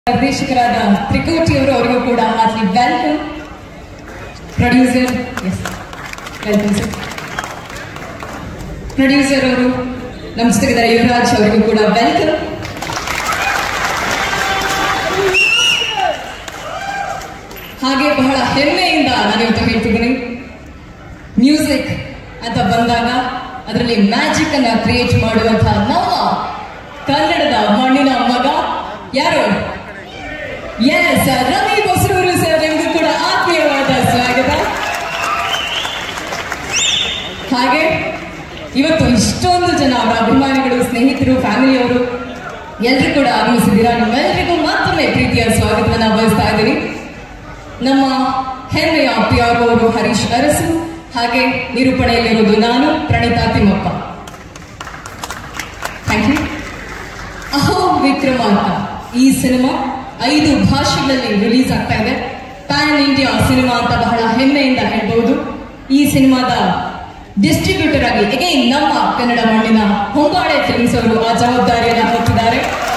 ನಿರ್ದೇಶಕರಾದ ತ್ರಿಕೋಟಿ ಅವರು ಅವರಿಗೂ ಕೂಡ heartly welcome. Producer welcome sir. Producer ಅವರು ನಮ್ಮ ಜೊತೆಗಿದ್ದಾರೆ ಯುವರಾಜ್, ಅವರಿಗೂ ಕೂಡ ವೆಲ್ಕಮ್. ಹಾಗೆ ಬಹಳ ಹೆಮ್ಮೆಯಿಂದ ನಾನು ಇವತ್ತು ಹೇಳ್ತಿದ್ದೀನಿ, ಮ್ಯೂಸಿಕ್ ಅಂತ ಬಂದಾಗ ಅದರಲ್ಲಿ ಮ್ಯಾಜಿಕ್ ಅನ್ನ ಕ್ರಿಯೇಟ್ ಮಾಡುವಂತಹ ನಮ್ಮ ಕನ್ನಡದ ಮಣ್ಣಿನ ಮಗ ಯಾರು? ಎಸ್, ರವಿ ಬಸರೂರು ಸರ್, ನಿಮಗೂ ಕೂಡ ಆತ್ಮೀಯವಾದ ಸ್ವಾಗತ. ಹಾಗೆ ಇವತ್ತು ಇಷ್ಟೊಂದು ಜನ ಅವರ ಅಭಿಮಾನಿಗಳು, ಸ್ನೇಹಿತರು, ಫ್ಯಾಮಿಲಿಯವರು ಎಲ್ಲರೂ ಕೂಡ ಆಗಮಿಸಿದ್ದೀರಾ. ನಿಮ್ಮೆಲ್ಲರಿಗೂ ಮತ್ತೊಮ್ಮೆ ಪ್ರೀತಿಯ ಸ್ವಾಗತವನ್ನು ಬಯಸ್ತಾ ಇದ್ದೀನಿ. ನಮ್ಮ ಹೆಮ್ಮೆಯ PR ಅವರು ಹರೀಶ್ ಅರಸು, ಹಾಗೆ ನಿರೂಪಣೆಯಲ್ಲಿರೋದು ನಾನು ಪ್ರಣೀತಾ ತಿಮ್ಮಪ್ಪ. Thank you. ಅಹೋ ವಿಕ್ರಮಾರ್ಕ ಈ ಸಿನಿಮಾ 5 ಭಾಷೆಗಳಲ್ಲಿ ರಿಲೀಸ್ ಆಗ್ತಾ ಇದೆ. ಪ್ಯಾನ್ ಇಂಡಿಯಾ ಸಿನಿಮಾ ಅಂತ ಬಹಳ ಹೆಮ್ಮೆಯಿಂದ ಹೇಳ್ಬಹುದು. ಈ ಸಿನಿಮಾದ ಡಿಸ್ಟ್ರಿಬ್ಯೂಟರ್ ಆಗಿ ಅಗೈನ್ ನಮ್ಮ ಕನ್ನಡ ಮಣ್ಣಿನ ಹೊಂಬಾಳೆ ಫಿಲ್ಮ್ಸ್ ಅವರು ಆ ಜವಾಬ್ದಾರಿಯನ್ನು ಹೊತ್ತಿದ್ದಾರೆ.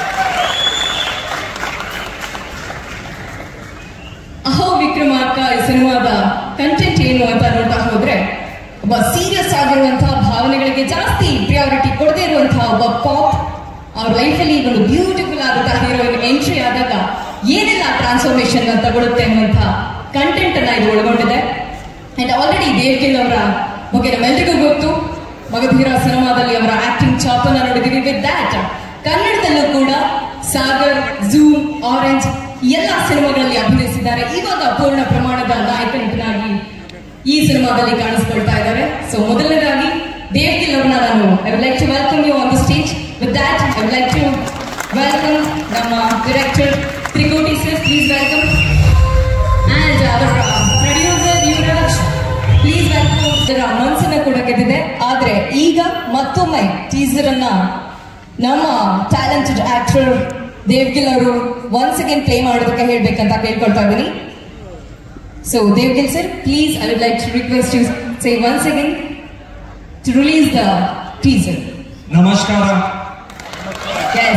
ಅಹೋ ವಿಕ್ರಮಾರ್ಕ ಈ ಸಿನಿಮಾದ ಕಂಟೆಂಟ್ ಏನು ಅಂತ ನೋಡ್ತಾ ಹೋದ್ರೆ, ಒಬ್ಬ ಸೀರಿಯಸ್ ಆಗಿರುವಂತಹ ಭಾವನೆಗಳಿಗೆ ಜಾಸ್ತಿ ಪ್ರಿಯಾರಿಟಿ ಕೊಡದೇ ಇರುವಂತಹ ಒಬ್ಬ ಪಾಪ್ ಅವ್ರ ಲೈಫಲ್ಲಿ ಒಂದು ಬ್ಯೂಟಿಫುಲ್ ಆದಂತಹ ಹೀರೋಯಿನ್ ಎಂಟ್ರಿ ಆದಾಗ ಏನೆಲ್ಲ ಟ್ರಾನ್ಸ್ಫಾರ್ಮೇಶನ್ ತಗೊಳುತ್ತೆ ಅನ್ನುವಂತಹ ಕಂಟೆಂಟ್ ಅನ್ನ ಇದು ಒಳಗೊಂಡಿದೆ. ಅಂಡ್ ಆಲ್ರೆಡಿ ದೇವ್ಗಿಲ್ ಅವರ ಬಗ್ಗೆ ನಮ್ಮೆಲ್ಲರಿಗೂ ಗೊತ್ತು. ಮಗಧೀರ ಸಿನಿಮಾದಲ್ಲಿ ಅವರ ಆಕ್ಟಿಂಗ್ ಚಾಪ್ ಅನ್ನ ನೋಡಿದೀವಿ. ವಿತ್ ದ್ಯಾಟ್ ಕನ್ನಡದಲ್ಲೂ ಕೂಡ ಸಾಗರ್, ಝೂಮ್, ಆರೆಂಜ್ ಎಲ್ಲ ಸಿನಿಮಾಗಳಲ್ಲಿ ಅಭಿನಯಿಸಿದ್ದಾರೆ. ಇವಾಗ ಪೂರ್ಣ ಪ್ರಮಾಣದ ನಾಯಕ ನಟನಾಗಿ ಈ ಸಿನಿಮಾದಲ್ಲಿ ಕಾಣಿಸ್ಕೊಳ್ತಾ ಇದ್ದಾರೆ. ಸೊ ಮೊದಲನೇದಾಗಿ ದೇವ್ಗಿಲ್ ಅವ್ರನ್ನ ನಾನು I would like to welcome you on the stage. With that, I would like to welcome ನಮ್ಮ director Trikoti sir, please welcome. And our producer Yuvraj, please welcome. ಇದರ ಮನಸ್ಸನ್ನ ಕೂಡ ಗೆದ್ದಿದೆ. ಆದ್ರೆ ಈಗ ಮತ್ತೊಮ್ಮೆ ಟೀಸರ್ ಅನ್ನ ನಮ್ಮ ಟ್ಯಾಲೆಂಟೆಡ್ ಆಕ್ಟರ್ ದೇವ್ಗಿಲ್ ಅವರು ಒನ್ಸ್ ಅಗೇನ್ ಪ್ಲೇ ಮಾಡೋದಕ್ಕೆ ಹೇಳ್ಬೇಕಂತ ಕೇಳ್ಕೊಳ್ತಾ ಇದ್ದೀನಿ. So Devgill sir, please, I would like to request you say once again to release the teaser. नमस्कार. Yes.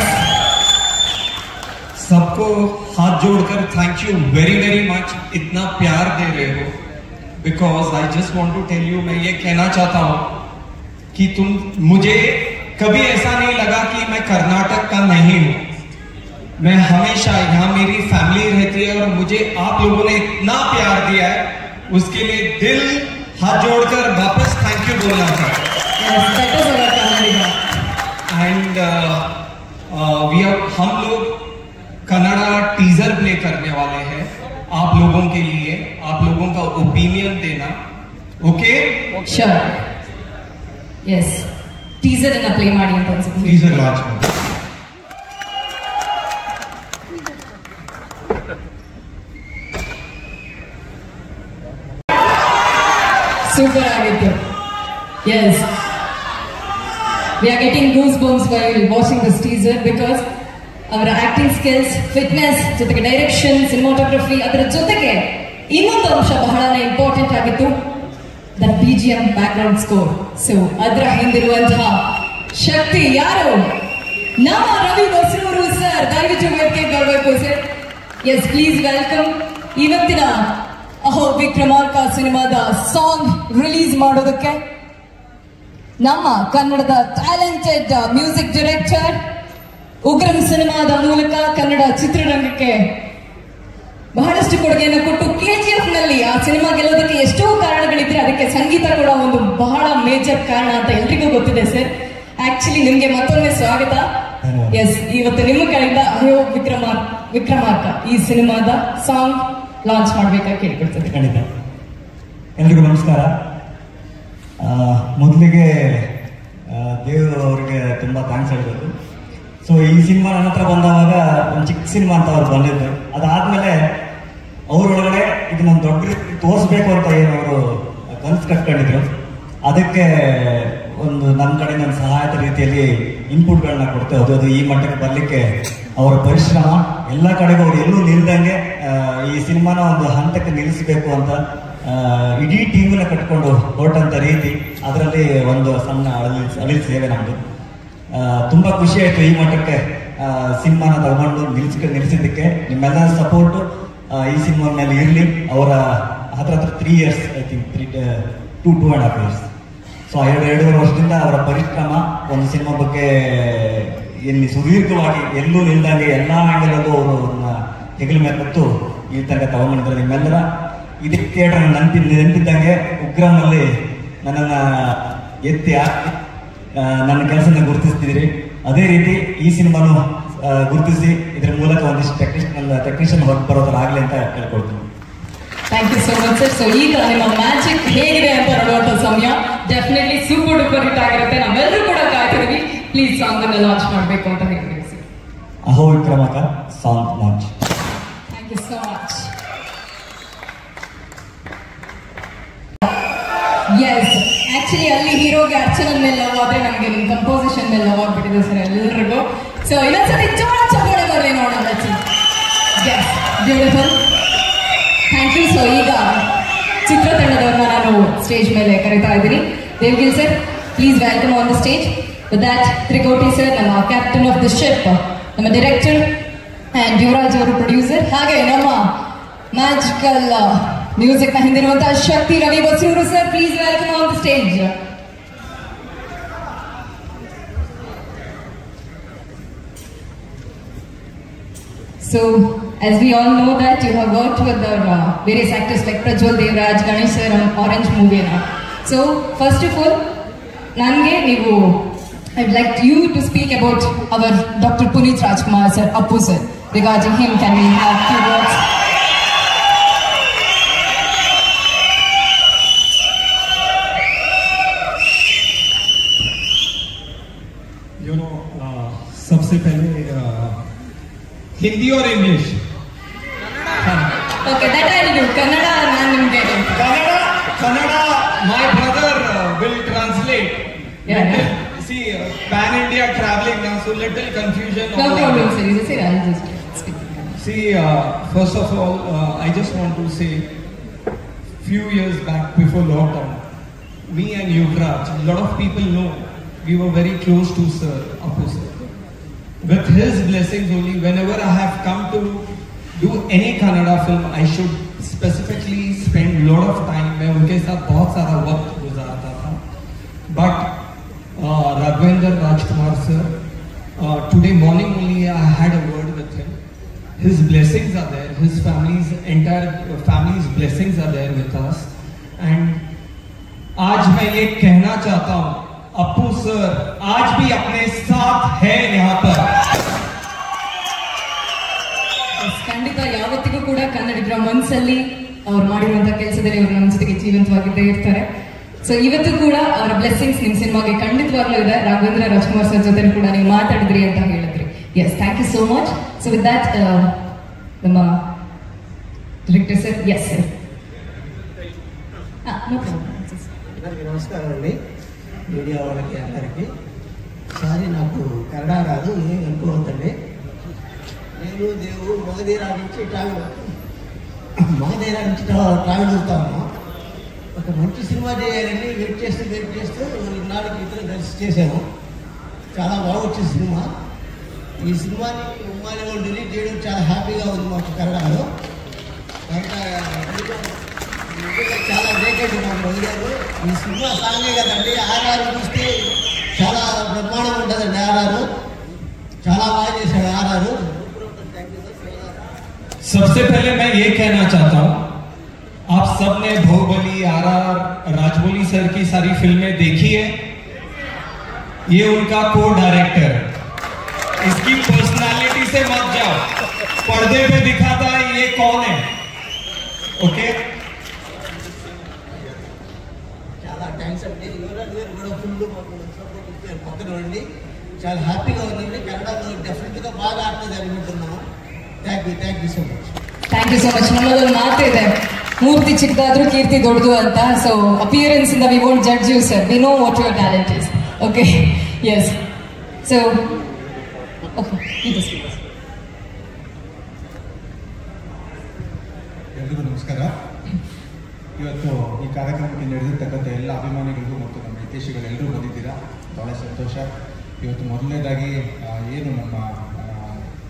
सबको हाथ जोड़कर thank you very very much, इतना प्यार दे रहे हो. Because I just want to tell you, मैं ये कहना चाहता हूँ कि तुम, मुझे कभी ऐसा नहीं लगा कि मैं कर्नाटक का नहीं हूँ. मैं हमेशा यहाँ मेरी फैमिली रहती है और मुझे आप लोगों ने इतना प्यार दिया है, उसके लिए दिल हाथ जोड़कर वापस थैंक यू बोलना चाहता हूँ. एंड हम लोग कन्नड़ा टीजर प्ले करने वाले हैं आप लोगों के लिए. आप लोगों का ओपिनियन देना. ओके? श्योर. यस, टीजर ಅನ್ನು ಪ್ಲೇ ಮಾಡಿ ಅಂತ ಅನ್ಸುತ್ತೆ. टीजर लांच ಮಾಡಿ. ಸೂಪರ್ ಆಗಿತ್ತು. Yes, we are getting goosebumps while watching this teaser because ಅವರ ಆಕ್ಟಿಂಗ್ ಸ್ಕಿಲ್ಸ್, ಫಿಟ್ನೆಸ್ ಜೊತೆಗೆ ಡೈರೆಕ್ಷನ್, ಸಿನಿಮಾಟೋಗ್ರಫಿ, ಅದರ ಜೊತೆಗೆ ಇನ್ನೊಂದು ಅಂಶ ಬಹಳನೇ ಇಂಪಾರ್ಟೆಂಟ್ ಆಗಿತ್ತು, the BGM background score. So ಅದರ ಹಿಂದಿರುವಂತಹ ಶಕ್ತಿ ಯಾರು? ನಮ್ಮ ರವಿ ಬಸರೂರು ಸರ್, ದಯವಿಟ್ಟು ವೇದಿಕೆಗೆ ಬರಬೇಕು ಸರ್. S, please welcome. ಇವತ್ತಿನ ಅಹೋ ವಿಕ್ರಮಾರ್ಕ ಸಿನಿಮಾದ ಸಾಂಗ್ ರಿಲೀಸ್ ಮಾಡೋದಕ್ಕೆ ನಮ್ಮ ಕನ್ನಡದ ಟ್ಯಾಲೆಂಟೆಡ್ ಮ್ಯೂಸಿಕ್ ಡೈರೆಕ್ಟರ್, ಉಗ್ರಂ ಸಿನಿಮಾದ ಮೂಲಕ ಕನ್ನಡ ಚಿತ್ರರಂಗಕ್ಕೆ ಬಹಳಷ್ಟು ಕೊಡುಗೆಯನ್ನು ಕೊಟ್ಟು KGF ನಲ್ಲಿ ಆ ಸಿನಿಮಾ ಗೆಲ್ಲೋದಕ್ಕೆ ಎಷ್ಟೋ ಕಾರಣಗಳಿದ್ರೆ ಅದಕ್ಕೆ ಸಂಗೀತ ಕೂಡ ಒಂದು ಬಹಳ ಮೇಜರ್ ಕಾರಣ ಅಂತ ಎಲ್ರಿಗೂ ಗೊತ್ತಿದೆ ಸರ್. ಆಕ್ಚುಲಿ ನಿಮ್ಗೆ ಮತ್ತೊಮ್ಮೆ ಸ್ವಾಗತ. ಎಸ್, ಇವತ್ತು ನಿಮ್ಮ ಕಡೆಯಿಂದ ಅಹೋ ವಿಕ್ರಮಾರ್ಕ ಈ ಸಿನಿಮಾದ ಸಾಂಗ್ ಲಾಂಚ್ ಮಾಡ್ಬೇಕಾಗಿ ಕೇಳ್ಕೊಳ್ತೇನೆ. ಖಂಡಿತ. ಎಲ್ರಿಗೂ ನಮಸ್ಕಾರ. ಮೊದಲಿಗೆ ದೇವ್ ಅವ್ರಿಗೆ ತುಂಬ ಥ್ಯಾಂಕ್ಸ್ ಹೇಳಬೇಕು. ಸೊ ಈ ಸಿನಿಮಾ ನನ್ನ ಹತ್ರ ಬಂದವಾಗ ಒಂದು ಚಿಕ್ಕ ಸಿನಿಮಾ ಅಂತ ಅವ್ರು ಬಂದಿದ್ದು, ಅದಾದಮೇಲೆ ಅವರೊಳಗಡೆ ಇದನ್ನೊಂದು ದೊಡ್ಡ ತೋರಿಸ್ಬೇಕು ಅಂತ ಏನು ಅವರು ಕನಸು ಕಟ್ಕೊಂಡಿದ್ರು, ಅದಕ್ಕೆ ಒಂದು ನಮ್ಮ ಕಡೆಯಿಂದ ಒಂದು ಸಹಾಯದ ರೀತಿಯಲ್ಲಿ ಇನ್ಪುಟ್ಗಳನ್ನ ಕೊಡ್ತೇವೆ. ಅದು ಈ ಮಟ್ಟಕ್ಕೆ ಬರಲಿಕ್ಕೆ ಅವರ ಪರಿಶ್ರಮ, ಎಲ್ಲ ಕಡೆಗೂ ಅವ್ರು ಎಲ್ಲೂ ನಿಲ್ದಂಗೆ ಈ ಸಿನಿಮಾನ ಒಂದು ಹಂತಕ್ಕೆ ನಿಲ್ಲಿಸಬೇಕು ಅಂತ ಇಡೀ ಟೀಮನ್ನ ಕಟ್ಕೊಂಡು ಹೊರಟಂತ ರೀತಿ, ಅದರಲ್ಲಿ ಒಂದು ಸಣ್ಣ ಅಳಿಲ್ ಸೇವೆ ನಮ್ಮದು. ತುಂಬ ಖುಷಿ ಆಯಿತು ಈ ಮಟ್ಟಕ್ಕೆ ಸಿನಿಮಾನ ತಗೊಂಡು ನಿಲ್ಲಿಸಿದ್ದಕ್ಕೆ ನಿಮ್ಮೆಲ್ಲ ಸಪೋರ್ಟು ಈ ಸಿನಿಮಾ ಮೇಲೆ ಇರಲಿ. ಅವರ ಹತ್ರ 3 years I think 2.5 years. So 2.5 ವರ್ಷದಿಂದ ಅವರ ಪರಿಶ್ರಮ ಒಂದು ಸಿನಿಮಾ ಬಗ್ಗೆ ಇಲ್ಲಿ ಸುದೀರ್ಘವಾಗಿ ಎಲ್ಲೂ ನಿಲ್ದಂಗೆ ಎಲ್ಲ ಆ್ಯಂಗಲಲ್ಲೂ ಅವರು ಅವ್ರನ್ನ ಹೆಗಲ ಮೇಲೆ ಹೊತ್ತು ಈ ತನಕ ತಗೊಂಡಿದ್ದಾರೆ. ನಿಮ್ಮೆಲ್ಲರ ಇದೇ ಥಿಯೇಟರ್ ನೆನಪಿದ್ದಂಗೆ ಉಗ್ರಮಲ್ಲಿ ನನ್ನನ್ನು ಎತ್ತಿ ಹಾಕಿ ನನ್ನ ಕೆಲಸನ ಗುರುತಿಸ್ತಿದ್ದೀರಿ. ಅದೇ ರೀತಿ ಈ ಸಿನಿಮಾನು ಗುರುತಿಸಿ ಇದರ ಮೂಲಕ ಒಂದಿಷ್ಟು ಟೆಕ್ನಿಷಿಯನ್ ವರ್ಕ್ ಬರೋ ಥರ ಆಗಲಿ ಅಂತ ಕೇಳ್ಕೊಳ್ತೀನಿ. Thank you so much sir. So ಈಗ ನಿಮ್ಮ ಮ್ಯಾಜಿಕ್ ಹೇಗಿದೆ ಅಂತ ನೋಡುವಂಥ ಸಮಯ. ಡೆಫಿನೆಟ್ಲಿ ಸೂಪರ್ ಡೂಪರ್ ಹಿಟ್ ಆಗಿರುತ್ತೆ. ನಾವೆಲ್ಲರೂ ಕೂಡ ಕಾಯ್ತಿದ್ದೀವಿ. ಪ್ಲೀಸ್ ಸಾಂಗ್ ಅನ್ನು ಲಾಂಚ್ ಮಾಡಬೇಕು ಅಂತ ಹೇಳ್ತೀವಿ sir. Aho Vikramarka song launch. Thank you so much. Yes, actually ಅಲ್ಲಿ ಹೀರೋಗೆ ಅರ್ಚನನ್ ಮೇಲೆ ಲವ್ ಆದ್ರೆ ನಮಗೆ ನಿಮ್ಮ ಕಂಪೋಸಿಷನ್ ಮೇಲೆ ಲವ್ ಆಗ್ಬಿಟ್ಟಿದೆ ಸರ್ ಎಲ್ರಿಗೂ. ಸೊ ಇನ್ನೊಂದ್ಸತಿ ಜೋರ ಚಪ್ಪಾಳೆ ಬರ್ರಿ ನೋಡೋಣ. Yes, beautiful, thank you. So ಈಗ ಚಿತ್ರತಂಡದವ್ರನ್ನ ನಾನು ಸ್ಟೇಜ್ ಮೇಲೆ ಕರೀತಾ ಇದ್ದೀನಿ. Devgill sir, please welcome on the stage. With that Trikoti sir, ನಮ್ಮ ಕ್ಯಾಪ್ಟನ್ ಆಫ್ ದ ಶಿಪ್, ನಮ್ಮ ಡೈರೆಕ್ಟರ್ ಆ್ಯಂಡ್ ಯುವರಾಜ್ ಅವರು ಪ್ರೊಡ್ಯೂಸರ್, ಹಾಗೆ ನಮ್ಮ ಮ್ಯಾಜಿಕಲ್ ಮ್ಯೂಸಿಕ್ ನ ಹಿಂದಿರುವಂತಹ ಶಕ್ತಿ Ravi Basrur sir, please welcome on the stage. So, as we all know that you have worked with the various actors like Prajwal Devraj, Ganesh sir on Orange movie now. So, first of all, I'd like you to speak about our Dr. Puneeth Rajkumar sir, Appu sir. Regarding him, can we have few words? सबसे पहले हिंदी और English. Okay, that I'll do. Kannada, ನಾನು ನಿಮಗೆ Kannada, my brother will translate. Yeah. See, pan India traveling now, so little confusion. No problem, sir. You say I'll just speak. See, first of all, I just want to say, few years back before lockdown, me and Yuvraj, a lot of people know we were very close to Sir Appu sir. With his blessings only, whenever I have come to do any Kannada film, I should specifically spend a lot of time. मैं उनके साथ बहुत सारा वक्त गुजारता था. But Raghavendra Rajkumar sir, today morning only I had a word with him. His blessings are there. His entire family's blessings are there with us. And आज मैं ये कहना चाहता हूँ, अप्पू सर आज भी अपने साथ है यहाँ पर. ಖಂಡಿತ ಯಾವತ್ತಿಗೂ ಕೂಡ ಕನ್ನಡಿಗರ ಮನಸ್ಸಲ್ಲಿ ಅವ್ರು ಮಾಡಿರುವಂತಹ ಕೆಲಸದಲ್ಲಿ ಅವರು ನಮ್ಮ ಜೊತೆಗೆ ಜೀವಂತವಾಗಿದ್ದೇ ಇರ್ತಾರೆ. ಸೊ ಇವತ್ತು ಕೂಡ ಅವರ ಬ್ಲೆಸ್ಸಿಂಗ್ಸ್ ನಿಮ್ಮ ಸಿನಿಮಾಗೆ ಖಂಡಿತವಾಗ್ಲೂ ಇದೆ. ರಾಘವೇಂದ್ರ ರಾಜ್ಕುಮಾರ್ ಸರ್ ಜೊತೆ ಕೂಡ ನೀವು ಮಾತಾಡಿದ್ರಿ ಅಂತ ಹೇಳಿದ್ರಿ. Yes, thank you so much. So with that ನಮ್ಮ director sir. Yes sir. No problem. అందరికీ నమస్కారం అండి, మీడియా వాళ్ళకి అందరికీ. సారీ నాకు కన్నడ రాదు, ఏం అనుకోవద్దండి. నేను దేవు మగధీరా నుంచి ట్రావెల్ అవుతాము. ఒక మంచి సినిమా చేయాలని వెయిట్ చేస్తూ ఇన్నాళ్ళకి ఇద్దరు కలిసి చేశాము. చాలా బాగా వచ్చింది సినిమా. ఈ సినిమాని ఉమ్మాలి వాళ్ళు రిలీజ్ చేయడం చాలా హ్యాపీగా ఉంది మాకు కన్నడలో. చాలా గ్రేట్ మాకు వదిలేరు. ఈ సినిమా సాంగే కదండి, ఆర్ఆర్ చూస్తే చాలా బ్రహ్మాండంగా ఉంటుందండి. ఆర్ఆర్ చాలా బాగా చేశాడు. ఆర్ఆర్ सबसे पहले मैं ये कहना चाहता हूँ, आप सब ने बाहुबली, आरआर, राजमौली सर की सारी फिल्में देखी है. ये उनका को डायरेक्टर है. इसकी पर्सनालिटी से मत जाओ, पर्दे पे दिखाता है ये कौन है. ओके, చాలా థ్యాంక్స్ అండి. యువరాజ్ గారు కూడా ఫుల్ సపోర్ట్ ఇచ్చారు పక్కన ఉండి. చాలా హ్యాపీగా ఉందండి. కన్నడలో డెఫినెట్గా బాగా ఆడుతుంది అనుకుంటున్నాము. Thank you so much. Thank you so much. ನಮ್ಮದೊಂದು ಮಾತಿದೆ, ಮೂರ್ತಿ ಚಿಕ್ಕದಾದ್ರೂ ಕೀರ್ತಿ ದೊಡ್ಡದು ಅಂತ. ಸೊ ಅಪಿಯರೆನ್ಸ್ ಇಂದ we won't judge you sir, we know what your talent is. Okay, yes. So ಎಲ್ರಿಗೂ ನಮಸ್ಕಾರ. ಇವತ್ತು ಈ ಕಾರ್ಯಕ್ರಮಕ್ಕೆ ನಡೆದಿರ್ತಕ್ಕಂಥ ಎಲ್ಲ ಅಭಿಮಾನಿಗಳಿಗೂ ಮತ್ತು ನಮ್ಮ ಹಿತೈಷಿಗಳೆಲ್ಲರೂ ಬಂದಿದ್ದೀರಾ, ಭಾಳ ಸಂತೋಷ. ಇವತ್ತು ಮೊದಲನೇದಾಗಿ ಏನು ನಮ್ಮ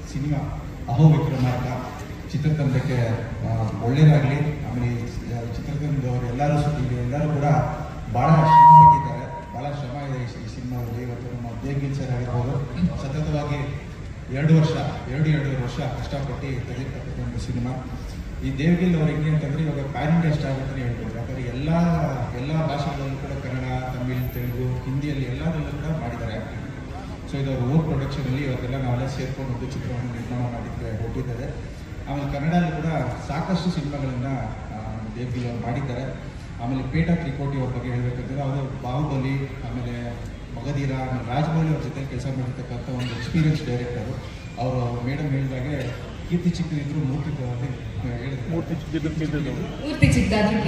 ಸಿನಿಮಾ ಅಹೋ ವಿಕ್ರಮಾರ್ಕ ಚಿತ್ರತಂಡಕ್ಕೆ ಒಳ್ಳೆಯದಾಗಲಿ. ಆಮೇಲೆ ಚಿತ್ರತಂಡದವರು ಎಲ್ಲರೂ ಕೂಡ ಭಾಳ ಶ್ರಮ ಪಟ್ಟಿದ್ದಾರೆ, ಭಾಳ ಶ್ರಮ ಇದೆ ಈ ಸಿನಿಮಾದಲ್ಲಿ. ಇವತ್ತು ನಮ್ಮ ದೇವ್ಗಿಲ್ ಸರ್ ಆಗಿರ್ಬೋದು ಸತತವಾಗಿ 2 ವರ್ಷ ಕಷ್ಟಪಟ್ಟು ತೆಗೆದಿರ್ತಕ್ಕಂಥ ಒಂದು ಸಿನಿಮಾ. ಈ ದೇವ್ಗಿಲ್ ಅವ್ರು ಹೆಂಗೆ ಅಂತಂದರೆ ಇವಾಗ ಪ್ಯಾನ್ ಇಂಡಿಯಾ ಸ್ಟಾರ್ ಅಂತಲೇ ಹೇಳ್ಬೋದು. ಯಾಕಂದರೆ ಎಲ್ಲ ಭಾಷೆಗಳಲ್ಲೂ ಕೂಡ ಕನ್ನಡ, ತಮಿಳ್, ತೆಲುಗು, ಹಿಂದಿಯಲ್ಲಿ ಎಲ್ಲದರಲ್ಲೂ ಕೂಡ ಮಾಡಿದ್ದಾರೆ ಆ್ಯಕ್ಟಿಂಗ್. ಸೊ ಇದು ಅವ್ರ ಓನ್ ಪ್ರೊಡಕ್ಷನಲ್ಲಿ ಇವತ್ತೆಲ್ಲ ನಾವೆಲ್ಲ ಸೇರ್ಕೊಂಡು ಒಂದು ಚಿತ್ರವನ್ನು ನಿರ್ಮಾಣ ಮಾಡಿದ್ರೆ ಹೊರಟಿದ್ದಾರೆ. ಆಮೇಲೆ ಕನ್ನಡಲ್ಲೂ ಕೂಡ ಸಾಕಷ್ಟು ಸಿನಿಮಾಗಳನ್ನು ದೇವ್ಗಿಲ್ ಅವರು ಮಾಡಿದ್ದಾರೆ. ಆಮೇಲೆ ಪೇಟ ತ್ರಿಕೋಟಿ ಅವ್ರ ಬಗ್ಗೆ ಹೇಳಬೇಕಂದ್ರೆ ಅವರು ಬಾಹುಬಲಿ, ಆಮೇಲೆ ಮಗಧೀರ, ಆಮೇಲೆ ರಾಜಮೌಳಿ ಅವ್ರ ಜೊತೆ ಕೆಲಸ ಮಾಡಿರ್ತಕ್ಕಂಥ ಒಂದು ಎಕ್ಸ್ಪೀರಿಯನ್ಸ್ ಡೈರೆಕ್ಟರು. ಅವರು ಮೇಡಮ್ ಹೇಳಿದಾಗೆ ಕೀರ್ತಿ ಚಿಕ್ಕದಿದ್ರು ಮೂರ್ತಿ ಹೇಳಿದ್ರು, ಮೂರ್ತಿ ಚಿಕ್ಕದಾದ್ರೂ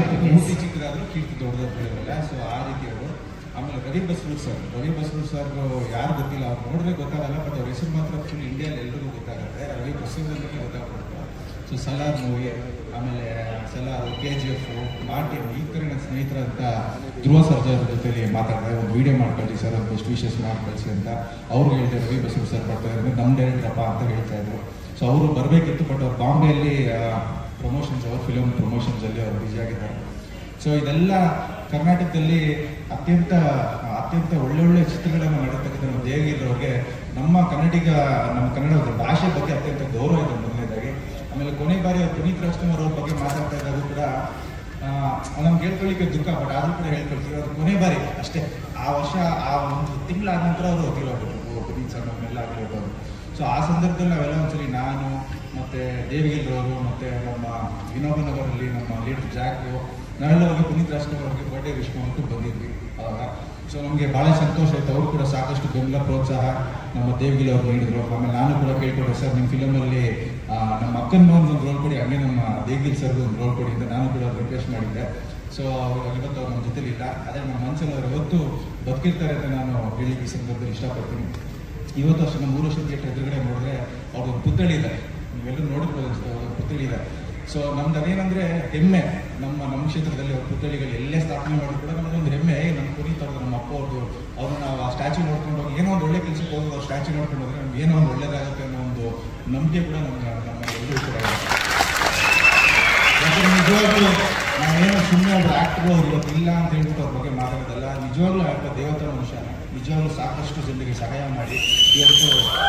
ಕೀರ್ತಿ ದೊಡ್ಡದಾದ್ರು ಹೇಳಿದ್ರಲ್ಲ. ಸೊ ಆ ರೀತಿ ಅವರು. ಆಮೇಲೆ ರವಿ ಬಸ್ರೂರ್ ಸರ್ ಯಾರು ಗೊತ್ತಿಲ್ಲ, ಅವ್ರು ನೋಡಿದ್ರೆ ಗೊತ್ತಾಗಲ್ಲ, ಬಟ್ ಅವ್ರ ಹೆಸರು ಮಾತ್ರ ಫುಲ್ ಇಂಡಿಯಲ್ಲಿ ಎಲ್ರಿಗೂ ಗೊತ್ತಾಗುತ್ತೆ. ರವಿ ಬಸ್ರೂರ್ಗೆ ಗೊತ್ತಾಗ್ಬಿಡುತ್ತೆ. ಸೊ ಸಲಾರ್ ಮೂವಿ, ಆಮೇಲೆ ಸಲಾರ್, KGF, ಮಾರ್ಟಿನ್, ಈ ಥರ ನನ್ನ ಸ್ನೇಹಿತರಂತ ಧ್ರುವ ಸರ್ಜಾ ಜೊತೆಲಿ ಮಾತಾಡಿದೆ. ಒಂದು ವೀಡಿಯೋ ಮಾಡ್ಕೊಳ್ತೀವಿ ಸರ್, ಒಂದು ಬೆಸ್ಟ್ ವಿಶೇಷ ಮಾಡ್ಕೊಳ್ಸಿ ಅಂತ ಅವ್ರಿಗೆ ಹೇಳಿದೆ. ರವಿ ಬಸ್ರೂರ್ ಸರ್ ಬರ್ತಾ ಇದ್ದಾರೆ, ನಮ್ಮ ಡೈರೆಕ್ಟ್ರಪ್ಪ ಅಂತ ಹೇಳ್ತಾ ಇದ್ರು. ಸೊ ಅವರು ಬರಬೇಕಿತ್ತು, ಬಟ್ ಅವ್ರು ಬಾಂಬೆಯಲ್ಲಿ ಪ್ರಮೋಷನ್ಸ್, ಅವ್ರ ಫಿಲಮ್ ಪ್ರಮೋಷನ್ಸಲ್ಲಿ ಅವರು ಬ್ಯುಸಿಯಾಗಿದ್ದಾರೆ. ಸೊ ಇದೆಲ್ಲ ಕರ್ನಾಟಕದಲ್ಲಿ ಅತ್ಯಂತ ಒಳ್ಳೊಳ್ಳೆ ಚಿತ್ರಗಳನ್ನು ಮಾಡಿರ್ತಕ್ಕಂಥ ನಮ್ಮ ದೇವ್ಗಿಲ್ ಅವ್ರಿಗೆ ನಮ್ಮ ಕನ್ನಡದ ಭಾಷೆ ಬಗ್ಗೆ ಅತ್ಯಂತ ಗೌರವ ಇದೆ ಮೊದಲನೇದಾಗಿ. ಆಮೇಲೆ ಕೊನೆ ಬಾರಿ ಅವ್ರು ಪುನೀತ್ ರಾಜ್ಕುಮಾರ್ ಅವ್ರ ಬಗ್ಗೆ ಮಾತಾಡ್ತಾ ಇದ್ದಾಗ ಕೂಡ ನಮ್ಗೆ ಹೇಳ್ಕೊಳ್ಳಿಕ್ಕೆ ದುಃಖ, ಬಟ್ ಆದರೂ ಕೂಡ ಹೇಳ್ಕೊಳ್ತೀವಿ. ಅವ್ರು ಕೊನೆ ಬಾರಿ ಅಷ್ಟೇ, ಆ ವರ್ಷ ಆ ಒಂದು ತಿಂಗಳಾದ ನಂತರ ಅವರು ಹೋಗಿರೋದು ಪುನೀತ್ ಸರ್ ನಮ್ಮೆಲ್ಲ ಆಗಿರೋದು. ಸೊ ಆ ಸಂದರ್ಭದಲ್ಲಿ ನಾವೆಲ್ಲ ಒಂದ್ಸಲಿ ನಾನು ಮತ್ತು ದೇವ್ಗಿಲ್ ಅವರು ಮತ್ತು ನಮ್ಮ ವಿನೋಬನಗರಲ್ಲಿ ನಮ್ಮ ಲೀಡರ್ ಜಾಕು ನಾವೆಲ್ಲ ಹೋಗಿ ಪುನೀತ್ ರಾಜ್ಕುಮಾರ್ ಅವ್ರಿಗೆ ಬರ್ಡೇ ವಿಶ್ ಮಾಡ್ಕೊಂಡು ಬಂದಿದ್ವಿ ಅವಾಗ. ಸೊ ನಮಗೆ ಭಾಳ ಸಂತೋಷ ಆಯಿತು. ಅವರು ಕೂಡ ಸಾಕಷ್ಟು ಬೆಂಬಲ, ಪ್ರೋತ್ಸಾಹ ನಮ್ಮ ದೇವ್ಗಿಲ್ ಅವ್ರು ನೀಡಿದ್ರು. ಆಮೇಲೆ ನಾನು ಕೂಡ ಕೇಳ್ಕೊಂಡೆ, ಸರ್ ನಿಮ್ಮ ಫಿಲಮಲ್ಲಿ ನಮ್ಮ ಅಕ್ಕನ ಒಂದು ರೋಲ್ ಕೊಡಿ, ಹಂಗೆ ನಮ್ಮ ದೇವ್ಗಿಲ್ ಸರ್ದು ಒಂದು ರೋಲ್ ಕೊಡಿ ಅಂತ ನಾನು ಕೂಡ ರಿಕ್ವೆಸ್ಟ್ ಮಾಡಿದ್ದೆ. ಸೊ ಇವತ್ತು ಅವ್ರು ನಮ್ಮ ಜೊತೆಲಿ ಇಲ್ಲ, ಅದೇ ನಮ್ಮ ಮನಸ್ಸಲ್ಲಿ ಅವ್ರು ಯಾವತ್ತು ಬದುಕಿರ್ತಾರೆ ಅಂತ ನಾನು ಹೇಳಿಕ್ಕೆ ಈ ಸಂದರ್ಭದಲ್ಲಿ ಇಷ್ಟಪಡ್ತೀನಿ. ಇವತ್ತು ಅಷ್ಟು ನಮ್ಮ 3 ವರ್ಷ ಥಿಯೇಟರ್ ಎದುರುಗಡೆ ನೋಡಿದ್ರೆ ಅವ್ರದ್ದು ಪುತ್ಥಳಿ ಇದೆ, ನೀವೆಲ್ಲರೂ ನೋಡಿರ್ಬೋದು ಅನಿಸ್ತದೆ, ಅವ್ರದ್ದು ಪುತ್ಥಳಿ ಇದೆ. ಸೊ ನಮ್ದು ಅದೇನಂದರೆ ಹೆಮ್ಮೆ, ನಮ್ಮ ಕ್ಷೇತ್ರದಲ್ಲಿ ಅವ್ರ ಪುತ್ಥಳಿಗಳು ಎಲ್ಲೇ ಸ್ಥಾಪನೆ ಮಾಡೋದು ಕೂಡ ನಮಗೊಂದು ಹೆಮ್ಮೆ. ನಮ್ಮ ಪುನೀತ್ ಅವ್ರದ್ದು, ನಮ್ಮ ಅಪ್ಪ ಅವ್ರದ್ದು, ಅವ್ರನ್ನ ನಾವು ಆ ಸ್ಟ್ಯಾಚ್ಯೂ ನೋಡ್ಕೊಂಡು ಹೋಗಿ ಏನೋ ಒಂದು ಒಳ್ಳೆ ಕೆಲಸಕ್ಕೆ ಹೋಗಿ ಅವ್ರು ಸ್ಟ್ಯಾಚ್ಯೂ ನೋಡ್ಕೊಂಡು ಹೋದ್ರೆ ನಮ್ಗೆ ಏನೋ ಒಂದು ಒಳ್ಳೇದಾಗುತ್ತೆ ಅನ್ನೋ ಒಂದು ನಂಬಿಕೆ ಕೂಡ ನಮ್ಮ ಎಲ್ಲರೂ ಕೂಡ ಇದೆ. ಯಾಕಂದರೆ ನಿಜವಾಗ್ಲೂ ನಾವೇನೋ ಸುಮ್ಮನೆ ಒಬ್ಬರು ಆ್ಯಕ್ಟ್ರು ಅವ್ರು ಇವತ್ತು ಇಲ್ಲ ಅಂತ ಹೇಳ್ಬಿಟ್ಟು ಅವ್ರ ಬಗ್ಗೆ ಮಾತಾಡೋದಲ್ಲ. ನಿಜವಾಗ್ಲೂ ಒಬ್ಬ ದೇವತಾ ಮನುಷ್ಯ, ನಿಜವಾಗ್ಲೂ ಸಾಕಷ್ಟು ಜನರಿಗೆ ಸಹಾಯ ಮಾಡಿ ಇವತ್ತು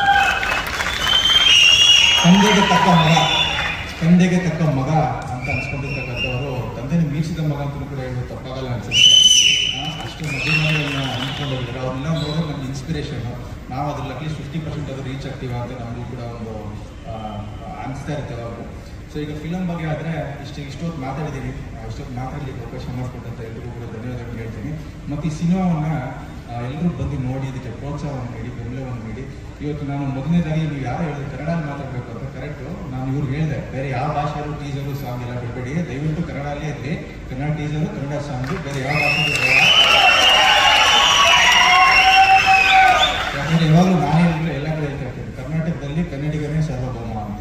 ತಂದೆಗೆ ತಕ್ಕ ಮಗ ಅಂತ ಅನ್ಸ್ಕೊಂಡಿರ್ತಕ್ಕಂಥವರು, ತಂದೆನ ಮೀರಿಸಿದ ಮಗ ಅಂತಲೂ ಕೂಡ ಹೇಳೋದು ತಪ್ಪಾಗಲ್ಲ ಅನ್ಸುತ್ತೆ. ಅಷ್ಟು ಮಧ್ಯಮಗಳನ್ನ ಅಂದ್ಕೊಂಡಿದ್ದಾರೆ. ಅವ್ರನ್ನೆಲ್ಲ ನೋಡೋದು ನಮ್ಗೆ ಇನ್ಸ್ಪಿರೇಷನ್ನು. ನಾವು ಅದ್ರಲ್ಲಿ ಅಟ್ಲೀಸ್ಟ್ 50% ಅದು ರೀಚ್ ಆಗ್ತೀವ ಅಂತ ನಮಗೂ ಕೂಡ ಒಂದು ಅನಿಸ್ತಾ ಇರ್ತೇವೆ ಅವರು. ಸೊ ಈಗ ಫಿಲಮ್ ಬಗ್ಗೆ ಆದರೆ ಇಷ್ಟೊತ್ತು ಮಾತಾಡಿದ್ದೀನಿ. ಇಷ್ಟೊತ್ತು ಮಾತಾಡಲಿಕ್ಕೆ ಅವಕಾಶ ಮಾಡಿಕೊಟ್ಟಂತ ಎಲ್ರಿಗೂ ಕೂಡ ಧನ್ಯವಾದಗಳು ಹೇಳ್ತೀನಿ. ಮತ್ತು ಈ ಸಿನಿಮಾವನ್ನು ಎಲ್ಲರೂ ಬಂದು ನೋಡಿ, ಇದಕ್ಕೆ ಪ್ರೋತ್ಸಾಹವನ್ನು ನೀಡಿ, ಬೆಂಬಲವನ್ನು ನೀಡಿ. ಇವತ್ತು ನಾನು ಮೊದಲನೇದಾಗಿ ನೀವು ಯಾರು ಹೇಳಿದ್ರೆ ಕನ್ನಡಲ್ಲಿ ಮಾತಾಡಬೇಕು ಅಂತ, ಕರೆಕ್ಟು. ನಾನು ಇವ್ರಿಗೆ ಹೇಳಿದೆ, ಬೇರೆ ಯಾವ ಭಾಷೆಯಲ್ಲೂ ಟೀಸರು ಸಾಂಗ್ ಎಲ್ಲ ಬಿಡಬೇಡಿ, ದಯವಿಟ್ಟು ಕನ್ನಡಲ್ಲೇ ಇದ್ರಿ. ಕನ್ನಡ ಟೀಸರು, ಕನ್ನಡ ಸಾಂಗು, ಬೇರೆ ಯಾವ ಭಾಷೆಯಲ್ಲೂ ಬೇಡ. ಯಾಕಂದರೆ ಯಾವಾಗಲೂ ನಾನೇ ಹೇಳಿದ್ರೆ ಎಲ್ಲ ಕಡೆ ಹೇಳ್ತಾ ಇರ್ತೀನಿ, ಕರ್ನಾಟಕದಲ್ಲಿ ಕನ್ನಡಿಗರೇ ಸಾರ್ವಭೌಮ ಅಂತ.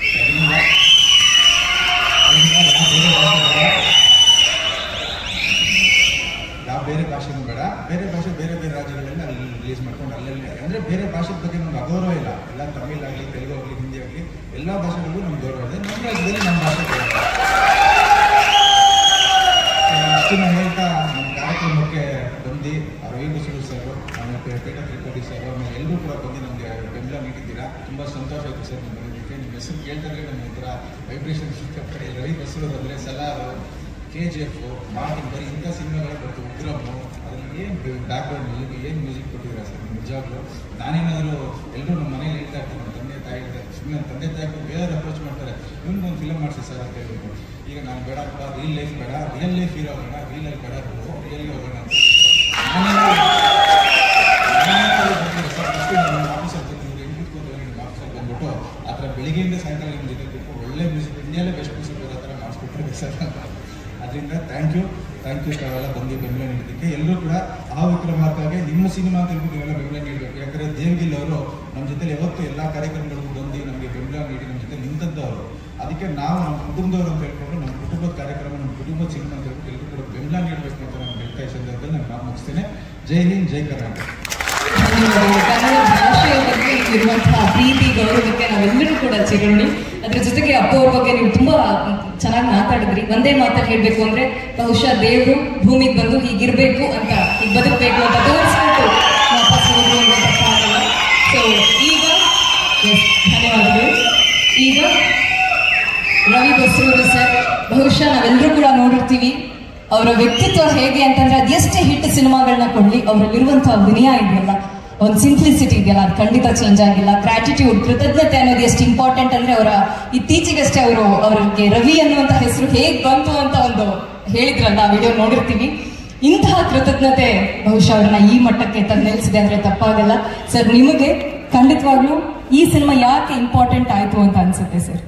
ಯಾವ ಬೇರೆ ಭಾಷೆನೂ ಬೇಡ, ಬೇರೆ ಭಾಷೆ ಬೇರೆ ರಾಜ್ಯಗಳಲ್ಲಿ ಅಲ್ಲಿ ರಿಲೀಸ್ ಮಾಡ್ಕೊಂಡು ಅಲ್ಲಲ್ಲಿ, ಅಂದರೆ ಬೇರೆ ಭಾಷೆ ಬಗ್ಗೆ ನಮ್ಗೆ ಅಗೌರವ ಇಲ್ಲ. ಎಲ್ಲ ತಮಿಳ್ ಆಗಲಿ, ತೆಲುಗು ಆಗಲಿ, ಹಿಂದಿ ಆಗಲಿ, ಎಲ್ಲ ಭಾಷೆಗಳಿಗೂ ನಮ್ಗೆ ಗೌರವ ಇದೆ. ನಮ್ಮ ರಾಜ್ಯದಲ್ಲಿ ನಮ್ಮ ಭಾಷೆ ಇಷ್ಟು ನಾನು ಹೇಳ್ತಾ ನಮ್ಮ ಕಾರ್ಯಕ್ರಮಕ್ಕೆ ಬಂದು ರವಿ ಬಸ್ರೂರ್ ಸರ್, ಆಮೇಲೆ ಪೇಟ ತ್ರಿಕೋಟಿ ಸರ್, ಆಮೇಲೆ ಎಲ್ಲರೂ ಕೂಡ ಬಂದು ನಮಗೆ ಬೆಂಬಲ ನೀಡಿದ್ದೀರಾ. ತುಂಬ ಸಂತೋಷ ಆಯಿತು ಸರ್ ನಿಮ್ಮ ಬಂದಿದ್ದಕ್ಕೆ. ನಿಮ್ಮ ಹೆಸರು ಕೇಳ್ತಾರೆ ನಮಗೆ ಒಂಥರ ವೈಬ್ರೇಷನ್ ಸಿಕ್ಕಾಪಟ್ಟೆ. ರವಿ ಬಸ್ರೂರ್ ಅಂದರೆ ಸಲಾರ್, KGF, ಮಾರ್ಟಿನ್, ಬರೀ ಇಂಥ ಸಿನಿಮಾಗಳೇ ಬರ್ತು, ಉಗ್ರಮ್ಮು, ಅದರಲ್ಲಿ ಏನು ಬ್ಯಾಕ್ಗ್ರೌಂಡ್ ಮ್ಯೂಸಿಕ್, ಏನು ಮ್ಯೂಸಿಕ್ ಕೊಟ್ಟಿದ್ದೀರಾ ಸರ್ ನಿಜವಾಗ್ಲೂ. ನಾನೇನಾದರೂ ಎಲ್ಲರೂ ನಮ್ಮ ಮನೇಲಿ ಹೇಳ್ತಾ ಇರ್ತೀನಿ, ನಮ್ಮ ತಂದೆ ತಾಯಿ ಹೇಳ್ತಾರೆ, ಸುಮ್ಮನೆ ನನ್ನ ತಂದೆ ತಾಯಿ ಬೇರೆ ಅಪ್ರೋಚ್ ಮಾಡ್ತಾರೆ, ನಿಮ್ಗೊಂದು ಫಿಲಮ್ ಮಾಡಿಸಿ ಸರ್ ಅಂತ ಹೇಳ್ಬೇಕು. ಈಗ ನಾನು ಬೇಡಪ್ಪ, ರಿಯಲ್ ಲೈಫ್ ಬೇಡ, ರಿಯಲ್ ಲೈಫ್ ಹೀರೋ ಹೋಗೋಣ, ರಿಯಲ್ ಲೈಫ್ ಬೇಡ, ರಿಯಲ್ಗೆ ಹೋಗೋಣ ಅಂತ ಸರ್. ಫಸ್ಟು ನಮ್ಮ ಆಫೀಸಲ್ಲಿ ಬಂದು ಇವ್ರು ಹೆಂಗೆ ಕೂತ್ಕೊಂಡು ನಿಮ್ಮ ಆಫೀಸಲ್ಲಿ ಬಂದ್ಬಿಟ್ಟು ಆ ಥರ ಬೆಳಿಗ್ಗೆಯಿಂದ ಸಾಯಂಕಾಲ ನಿಮ್ಮ ಜೊತೆ ಕೂತ್ಕೊಂಡು ಒಳ್ಳೆ ಮ್ಯೂಸಿಕ್, ಇಂಡಿಯಾಲೇ ಬೆಸ್ಟ್ ಮ್ಯೂಸಿಕ್ ಬರೋ ಥರ ಮಾಡಿಸ್ಬಿಟ್ರೆ ಸರ್. ಅದರಿಂದ ಥ್ಯಾಂಕ್ ಯು ತಾವೆಲ್ಲ ಬಂದು ಬೆಂಬಲ ನೀಡೋದಕ್ಕೆ. ಎಲ್ಲರೂ ಕೂಡ ಆ ವಿಕ್ರಮಾರ್ಕಗೆ ನಿಮ್ಮ ಸಿನಿಮಾ ಅಂತ ಹೇಳ್ಬಿಟ್ಟು ನೀವೆಲ್ಲ ಬೆಂಬಲ ನೀಡಬೇಕು. ಯಾಕಂದರೆ ದೇವ್ಗಿಲ್ ಅವರು ನಮ್ಮ ಜೊತೆಲಿ ಯಾವತ್ತೂ ಎಲ್ಲ ಕಾರ್ಯಕ್ರಮಗಳಿಗೂ ಬಂದು ನಮಗೆ ಬೆಂಬಲ ನೀಡಿ ನಮ್ಮ ಜೊತೆ ನಿಂತದ್ದವರು. ಅದಕ್ಕೆ ನಾವು ನಮ್ಮ ಕುಟುಂಬದವರು ಅಂತ ಹೇಳ್ಕೊಂಡು, ನಮ್ಮ ಕುಟುಂಬದ ಕಾರ್ಯಕ್ರಮ, ನಮ್ಮ ಕುಟುಂಬದ ಸಿನಿಮಾ ಅಂತ ಹೇಳ್ಬಿಟ್ಟು ಎಲ್ಲರೂ ಕೂಡ ಬೆಂಬಲ ನೀಡಬೇಕು ಅಂತ ನಾನು ಹೇಳ್ತಾ ಈ ಸಂದರ್ಭದಲ್ಲಿ ನಾನು ಮುಗಿಸ್ತೇನೆ. ಜೈ ಹಿಂದ್, ಜೈ ಕರ್ನಾಟಕ. ಕನ್ನಡ ಭಾಷೆಯ ಬಗ್ಗೆ ಇರುವಂತಹ ಪ್ರೀತಿ ಗೌರವಕ್ಕೆ ನಾವೆಲ್ಲರೂ ಕೂಡ ಚಿರೋಣಿ. ಅದ್ರ ಜೊತೆಗೆ ಅಪ್ಪ ಅವ್ರ ಬಗ್ಗೆ ನೀವು ತುಂಬಾ ಚೆನ್ನಾಗಿ ಮಾತಾಡಿದ್ರಿ. ಒಂದೇ ಮಾತಲ್ಲಿ ಹೇಳ್ಬೇಕು ಅಂದ್ರೆ ಬಹುಶಃ ದೇವರು ಭೂಮಿಗೆ ಬಂದು ಹೀಗಿರ್ಬೇಕು ಅಂತ, ಹೀಗೆ ಬದುಕಬೇಕು ಅಂತ ತೋರಿಸ್ಬಿಟ್ಟು ವಾಪಸ್ ಹೋದ್ರು ಅಂತ ತಪ್ಪಾಗಲ್ಲ. ಸೊ ಈಗ ಧನ್ಯವಾದಗಳು. ಈಗ ರವಿ ಬಸ್ರೂರು ಸರ್, ಬಹುಶಃ ನಾವೆಲ್ಲರೂ ಕೂಡ ನೋಡಿರ್ತೀವಿ ಅವರ ವ್ಯಕ್ತಿತ್ವ ಹೇಗೆ ಅಂತಂದ್ರೆ ಅದೆಷ್ಟೇ ಹಿಟ್ ಸಿನಿಮಾಗಳನ್ನ ಕೊಡ್ಲಿ, ಅವರಲ್ಲಿರುವಂತಹ ವಿನಯ ಇದೆಯಲ್ಲ, ಒಂದು ಸಿಂಪ್ಲಿಸಿಟಿ ಇದೆಯಲ್ಲ, ಅದು ಖಂಡಿತ ಚೇಂಜ್ ಆಗಿಲ್ಲ. ಗ್ರಾಟಿಟ್ಯೂಡ್, ಕೃತಜ್ಞತೆ ಅನ್ನೋದು ಎಷ್ಟು ಇಂಪಾರ್ಟೆಂಟ್ ಅಂದ್ರೆ ಇತ್ತೀಚೆಗಷ್ಟೇ ಅವರಿಗೆ ರವಿ ಅನ್ನುವಂಥ ಹೆಸರು ಹೇಗೆ ಬಂತು ಅಂತ ಒಂದು ಹೇಳಿದ್ರಲ್ಲ, ಆ ವಿಡಿಯೋ ನೋಡಿರ್ತೀವಿ. ಇಂತಹ ಕೃತಜ್ಞತೆ ಬಹುಶಃ ಅವ್ರನ್ನ ಈ ಮಟ್ಟಕ್ಕೆ ತಂದು ನಿಲ್ಲಿಸಿದೆ ಅಂದ್ರೆ ತಪ್ಪಾಗಲ್ಲ. ಸರ್, ನಿಮಗೆ ಖಂಡಿತವಾಗ್ಲೂ ಈ ಸಿನಿಮಾ ಯಾಕೆ ಇಂಪಾರ್ಟೆಂಟ್ ಆಯ್ತು ಅಂತ ಅನ್ಸುತ್ತೆ ಸರ್?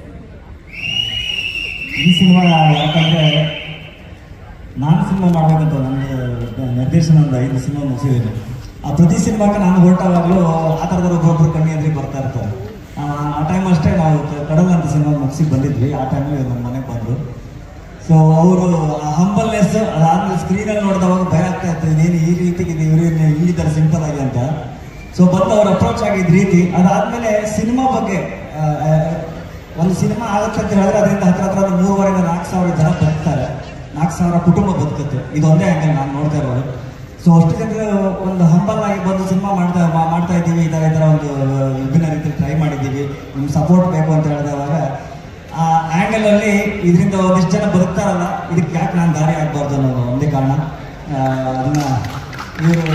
ಈ ಸಿನಿಮಾ ಯಾಕಂದ್ರೆ ನಾನು ಸಿನಿಮಾ ಮಾಡಬೇಕಂತ ನನ್ನ ನಿರ್ದೇಶನ ಒಂದು 5 ಸಿನಿಮಾ ಮುಗಿಸಿದ್ದೀನಿ. ಆ ಪ್ರತಿ ಸಿನಿಮಾಕ್ಕೆ ನಾನು ಹೊರಟಾಗಲೂ ಆ ಥರದವ್ರು ಒಬ್ಬೊಬ್ರು ಕಣ್ಣಿ ಎದುರಿಗೆ ಬರ್ತಾ ಇರ್ತಾರೆ. ಆ ಟೈಮ್ ಅಷ್ಟೇ ನಾವು ಕಡಲ್ ಅಂತ ಸಿನಿಮಾ ಮುಗಿಸಿ ಬಂದಿದ್ವಿ. ಆ ಟೈಮಲ್ಲಿ ನಮ್ಮ ಮನೆಗೆ ಬಂದರು. ಸೊ ಅವರು ಆ ಹಂಬಲ್ನೆಸ್ ಅದಾದ್ಮೇಲೆ ಸ್ಕ್ರೀನಲ್ಲಿ ನೋಡಿದವಾಗ ಭಯ ಆಗ್ತಾ ಇತ್ತು, ಇದೇನು ಈ ರೀತಿಗೆ ಇವರು ಇಲ್ಲಿದ್ದಾರೆ ಸಿಂಪಲ್ ಆಗಿ ಅಂತ. ಸೊ ಬಂದು ಅವ್ರು ಅಪ್ರೋಚ್ ಆಗಿದ್ದ ರೀತಿ, ಅದಾದ್ಮೇಲೆ ಸಿನಿಮಾ ಬಗ್ಗೆ ಒಂದು ಸಿನಿಮಾ ಆಗುತ್ತೆ ಅಂತ ಹೇಳಿದ್ರೆ ಅದರಿಂದ ಹತ್ರ 3,500-4,000 ಜನ ಬದುಕ್ತಾರೆ, 4,000 ಕುಟುಂಬ ಬದುಕುತ್ತೆ. ಇದೊಂದೇ ಆ್ಯಂಗಲ್ ನಾನು ನೋಡ್ತಾ ಇರೋದು. ಸೊ ಅಷ್ಟು ಜನರು ಒಂದು ಹಂಬಲ್ ಆಗಿ ಬಂದು ಸಿನಿಮಾ ಮಾಡ್ತಾ ಇದ್ದೀವಿ, ಈ ಥರ ಒಂದು ವಿಭಿನ್ನ ರೀತಿಯಲ್ಲಿ ಟ್ರೈ ಮಾಡಿದ್ದೀವಿ, ನಿಮ್ಗೆ ಸಪೋರ್ಟ್ ಬೇಕು ಅಂತ ಹೇಳಿದವಾಗ ಆ ಆ್ಯಂಗಲಲ್ಲಿ ಇದರಿಂದ ಒಂದಿಷ್ಟು ಜನ ಬದುಕ್ತಾರಲ್ಲ, ಇದಕ್ಕೆ ಯಾಕೆ ನಾನು ದಾರಿ ಆಗಬಾರ್ದು ಅನ್ನೋದು ಒಂದೇ ಕಾರಣ. ಅದನ್ನು ಇವರು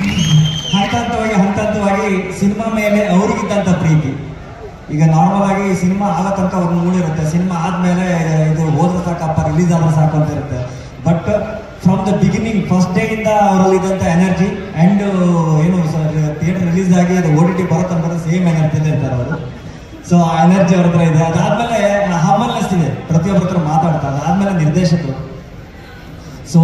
ಹಂತವಾಗಿ ಸಿನಿಮಾ ಮೇಲೆ ಅವ್ರಿಗಿದ್ದಂಥ ಪ್ರೀತಿ, ಈಗ ನಾರ್ಮಲ್ ಆಗಿ ಸಿನಿಮಾ ಆಗೋ ತನಕ ಅವ್ರ ಮೂಡಿರುತ್ತೆ, ಸಿನಿಮಾ ಆದಮೇಲೆ ಇದು ಹೋದ್ರೆ ಸಾಕಪ್ಪ, ರಿಲೀಸ್ ಆದ್ರೆ ಸಾಕು ಅಂತ ಇರುತ್ತೆ. But from the beginning, first day ಇಂದ ಅವರಲ್ಲಿದ್ದಂಥ ಎನರ್ಜಿ ಆ್ಯಂಡ್ ಏನು ಥಿಯೇಟರ್ ರಿಲೀಸ್ ಆಗಿ ಅದು OTT ಬರೋ ತನಕ ಸೇಮ್ ಎನರ್ಜಿನೇ ಇರ್ತಾರೆ ಅವರು. ಸೊ ಆ ಎನರ್ಜಿ ಅವ್ರ ಹತ್ರ ಇದೆ. ಅದಾದಮೇಲೆ ಹಂಬಲ್ನೆಸ್ ಇದೆ, ಪ್ರತಿಯೊಬ್ಬರ ಹತ್ರ ಮಾತಾಡ್ತಾರೆ. ಅದಾದಮೇಲೆ ನಿರ್ದೇಶಕರು, ಸೊ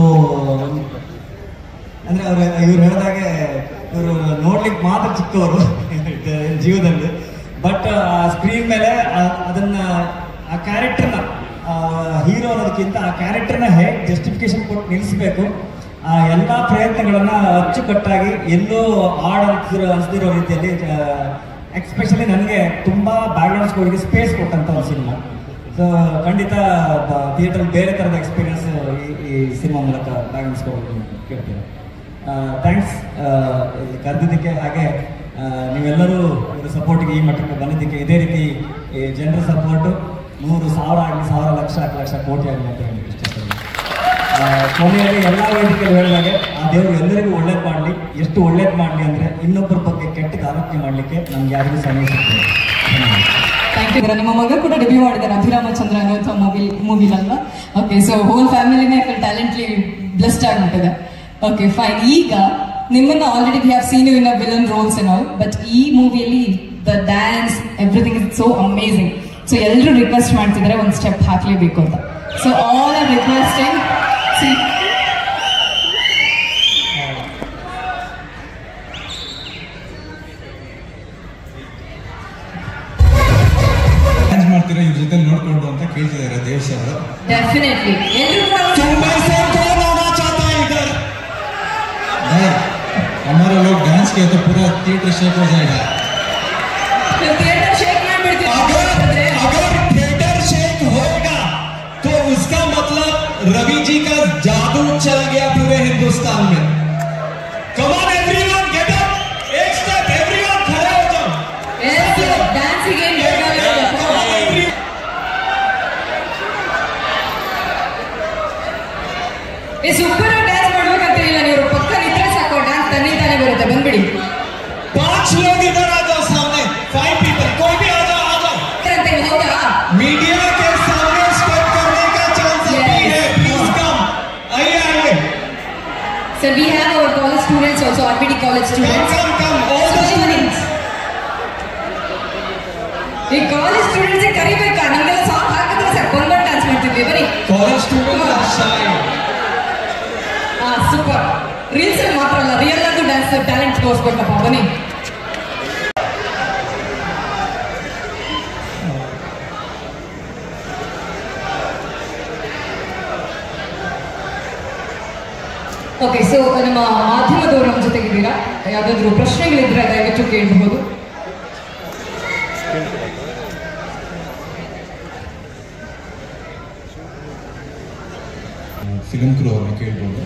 ಅಂದರೆ ಇವ್ರು ಹೇಳಿದಾಗೆ ಇವರು ನೋಡ್ಲಿಕ್ಕೆ ಮಾತ್ರ ಚಿಕ್ಕವರು ಜೀವನದಲ್ಲಿ, ಬಟ್ ಸ್ಕ್ರೀನ್ ಮೇಲೆ ಅದನ್ನ ಆ ಕ್ಯಾರೆಕ್ಟರ್ನ ಹೀರೋ ಅನ್ನೋದಕ್ಕಿಂತ ಆ ಕ್ಯಾರೆಕ್ಟರ್ನ ಹೇಗೆ ಜಸ್ಟಿಫಿಕೇಶನ್ ಕೊಟ್ಟು ನಿಲ್ಲಿಸಬೇಕು, ಆ ಎಲ್ಲ ಪ್ರಯತ್ನಗಳನ್ನ ಅಚ್ಚುಕಟ್ಟಾಗಿ ಎಲ್ಲೋ ಅನ್ಸ್ದಿರೋ ರೀತಿಯಲ್ಲಿ, ಎಕ್ಸ್ಪೆಷಲಿ ನನಗೆ ತುಂಬಾ ಬ್ಯಾಕ್ಗ್ರೌಂಡ್ ಸ್ಕೋರ್ಗೆ ಸ್ಪೇಸ್ ಕೊಟ್ಟಂತ ಒಂದು ಸಿನಿಮಾ. ಸೊ ಖಂಡಿತ ಥಿಯೇಟರ್ ಬೇರೆ ಥರದ ಎಕ್ಸ್ಪೀರಿಯನ್ಸ್ ಈ ಸಿನಿಮಾ ಮೂಲಕ ಬ್ಯಾಕ್ಗ್ರೌಂಡ್ ಸ್ಕೋರ್ ಕೇಳ್ತೀನಿ. ಥ್ಯಾಂಕ್ಸ್ ಕರೆದಿದ್ದಕ್ಕೆ, ಹಾಗೆ ನೀವೆಲ್ಲರೂ ಇದ್ರ ಸಪೋರ್ಟಿಗೆ ಈ ಮಟ್ಟಕ್ಕೆ ಬಂದಿದ್ದಕ್ಕೆ. ಇದೇ ರೀತಿ ಜನರ ಸಪೋರ್ಟು 100,000 ಆಗಲಿ, 1,000 ಲಕ್ಷ, 1,00,000 ಕೋಟಿ ಆಗಲಿ ಅಂತ ಹೇಳಲಿಕ್ಕೆ ಇಷ್ಟಪಡ್ತೀನಿ. ಕೊನೆಯಲ್ಲಿ ಎಲ್ಲ ವೇದಿಕೆಯಲ್ಲಿ ಹೇಳಿದಾಗೆ ಆ ದೇವರು ಎಲ್ಲರಿಗೂ ಒಳ್ಳೇದು ಮಾಡಲಿ. ಎಷ್ಟು ಒಳ್ಳೇದು ಮಾಡಲಿ ಅಂದರೆ ಇನ್ನೊಬ್ಬರ ಬಗ್ಗೆ ಕೆಟ್ಟದ ಆರೋಗ್ಯ ಮಾಡಲಿಕ್ಕೆ ನಮ್ಗೆ ಯಾರಿಗೂ ಸಮಯ ಸಿಗ್ತದೆ. Thank you. ನಿಮ್ಮ ಮಗ ಕೂಡ ಡೆಬ್ಯೂ ಮಾಡಿದ್ದಾರೆ ಅಭಿರಾಮಚಂದ್ರ ಅನ್ನುವಂಥ ಮೂವಿಲಲ್ವಾ? ಓಕೆ, ಸೊ ಹೋಲ್ ಫ್ಯಾಮಿಲಿನೇ ಟ್ಯಾಲೆಂಟ್ಲಿ ಬ್ಲೆಸ್ಡ್ ಆಗಿಬಿಟ್ಟಿದೆ. Okay, fine. ಈಗ ನಿಮ್ಮನ್ನ already we have seen you in a villain roles and all, but ಈ ಮೂವಿಯಲ್ಲಿ the dance everything is so amazing. So ಎಲ್ಲರೂ ರಿಕ್ವೆಸ್ಟ್ ಮಾಡ್ತಿದ್ದಾರೆ ಒಂದು ಸ್ಟೆಪ್ ಹಾಕ್ಲೇಬೇಕು ಅಂತ. So all are requesting. Dance ಮಾಡ್ತೀರಾ ಇವ್ರ ಜೊತೆ ನೋಡ್ಕೊಂಡು ಅಂತ ಕೇಳ್ತಿದ್ದಾರೆ ದೇವ್ ಸರ್. ಡೆಫಿನೆಟ್ಲಿ हमारे लोग डांस किए तो पूरा थिएटर शेक हो जाएगा. थिएटर शेक अगर थिएटर शेक होगा तो उसका मतलब रवि जी का जादू चल गया पूरे हिंदुस्तान में. Come on everyone, get up, एक स्टेप, everyone खड़े हो जाओ. Dance again. ये सुपर डांस ಮಾಡ್ಬೇಕಂತಿಲ್ಲ, ನೀವು ಪಕ್ಕ ನಿಂತ್ರೆ ಸಾಕು, डांस ತನ್ನಿಂದಾನೆ ಬರುತ್ತೆ. ಬಂದ್ಬಿಡಿ. 5 लोग इधर आ जाओ सामने, 5 people, कोई भी आ जाओ, आ जाओ. मीडिया के सामने स्टेप करने का चांस अभी है, प्लीज कम. आइए. Sir, we have our college students also, RPD college students. Come, all the students. ಈ ಕಾಲೇಜ್ ಸ್ಟೂಡೆಂಟ್ಸ್ ಕರಿಬೇಕಾ? ನಮಗೆಲ್ಲ ಸಾಂಗ್ ಹಾಕಿದ್ರೆ ಸಾಕು, ಬಂದ್ಬಿಟ್ಟು ಡ್ಯಾನ್ಸ್ ಮಾಡ್ತಿದ್ವಿ. ಬರೀ College students are shy. Super. Reels ಅಲ್ಲಿ ಮಾತ್ರ ಅಲ್ಲ, ರಿಯಲ್ ಆಗಿ ಡ್ಯಾನ್ಸ್ ಟ್ಯಾಲೆಂಟ್ ತೋರಿಸ್ಬೇಕಪ್ಪ. ಬನ್ನಿ. ಓಕೆ, ಸೊ ನಮ್ಮ ಮಾಧ್ಯಮದವರು ನಮ್ಮ ಜೊತೆಗಿದ್ದೀರಾ? ಯಾವ್ದಾದ್ರು ಪ್ರಶ್ನೆಗಳಿದ್ರೆ ದಯವಿಟ್ಟು ಕೇಳಬಹುದು. ಫಿಲ್ಮ್ ಕ್ರೂ ಅವ್ರನ್ನ ಕೇಳ್ಬೋದು.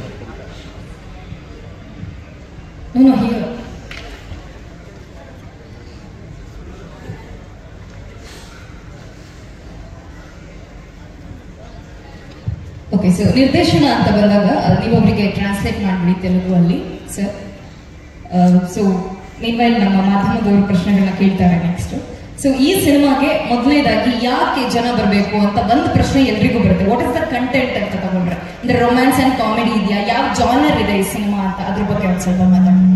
ಓಕೆ, ಸೊ ನಿರ್ದೇಶನ ಅಂತ ಬಂದಾಗ ನೀವೊಬ್ಬರಿಗೆ ಟ್ರಾನ್ಸ್ಲೇಟ್ ಮಾಡಿಬಿಡಿ ತೆಲುಗು ಅಲ್ಲಿ ಸರ್. ಸೊ ಮೀನ್ವೈಲ್ ನಮ್ಮ ಮಾಧ್ಯಮದವರು ಪ್ರಶ್ನೆಗಳನ್ನ ಕೇಳ್ತಾರೆ ನೆಕ್ಸ್ಟ್. ಸೊ ಈ ಸಿನಿಮಾಗೆ ಮೊದಲನೇದಾಗಿ ಯಾಕೆ ಜನ ಬರಬೇಕು ಅಂತ ಒಂದು ಪ್ರಶ್ನೆ ಎಲ್ರಿಗೂ ಬರುತ್ತೆ. ವಾಟ್ ಇಸ್ ದ ಕಂಟೆಂಟ್ ಅಂತ ತಗೊಂಡ್ರೆ, ಅಂದ್ರೆ ರೊಮ್ಯಾನ್ಸ್ ಅಂಡ್ ಕಾಮಿಡಿ ಇದೆಯಾ, ಯಾವ ಜಾನರ್ ಇದೆ ಈ ಸಿನಿಮಾ ಅಂತ, ಅದ್ರ ಬಗ್ಗೆ ಒಂದು ಸ್ವಲ್ಪ ಮಾತಾಡೋಕೆ.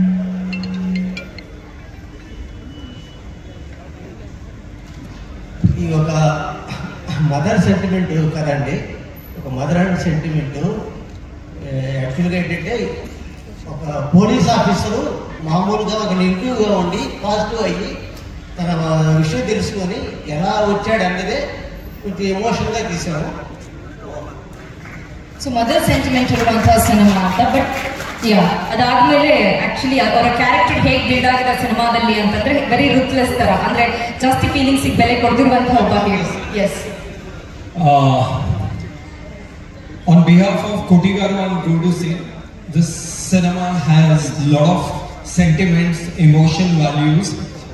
ఈ ఒక మదర్ సెంటిమెంట్ కదండి, ఒక మదర్ అండ్ సెంటిమెంట్. యాక్చువల్గా ఏంటంటే ఒక పోలీస్ ఆఫీసరు మామూలుగా ఒక నెగిటివ్గా ఉండి పాజిటివ్ అయ్యి తన విషయం తెలుసుకొని ఎలా వచ్చాడు అన్నదే కొంచెం ఎమోషన్గా తీసాము. ಸೊ ಮದರ್ ಸೆಂಟಿಮೆಂಟ್ ಇರುವಂತಹ ಸಿನಿಮಾ ಅಂತ. ಬಟ್ ಯಾ ಅದಾದ್ಮೇಲೆ ಆಕ್ಚುಲಿ ಅವರ ಕ್ಯಾರೆಕ್ಟರ್ ಹೇಗೆ ಬಿಲ್ಡ್ ಆಗಿದೆ ಸಿನಿಮಾದಲ್ಲಿ ಅಂತಂದ್ರೆ ವೆರಿ ರುತ್ಲೆಸ್ ತರ, ಅಂದ್ರೆ ಜಾಸ್ತಿ ಫೀಲಿಂಗ್ಸ್ ಬೆಲೆ ಕೊಡ್ತಿರುವಂತಹ ಒಬ್ಬ hero. Yes. On behalf of Koti Garu and Gudu Singh, this cinema has lot of sentiments, emotion, values.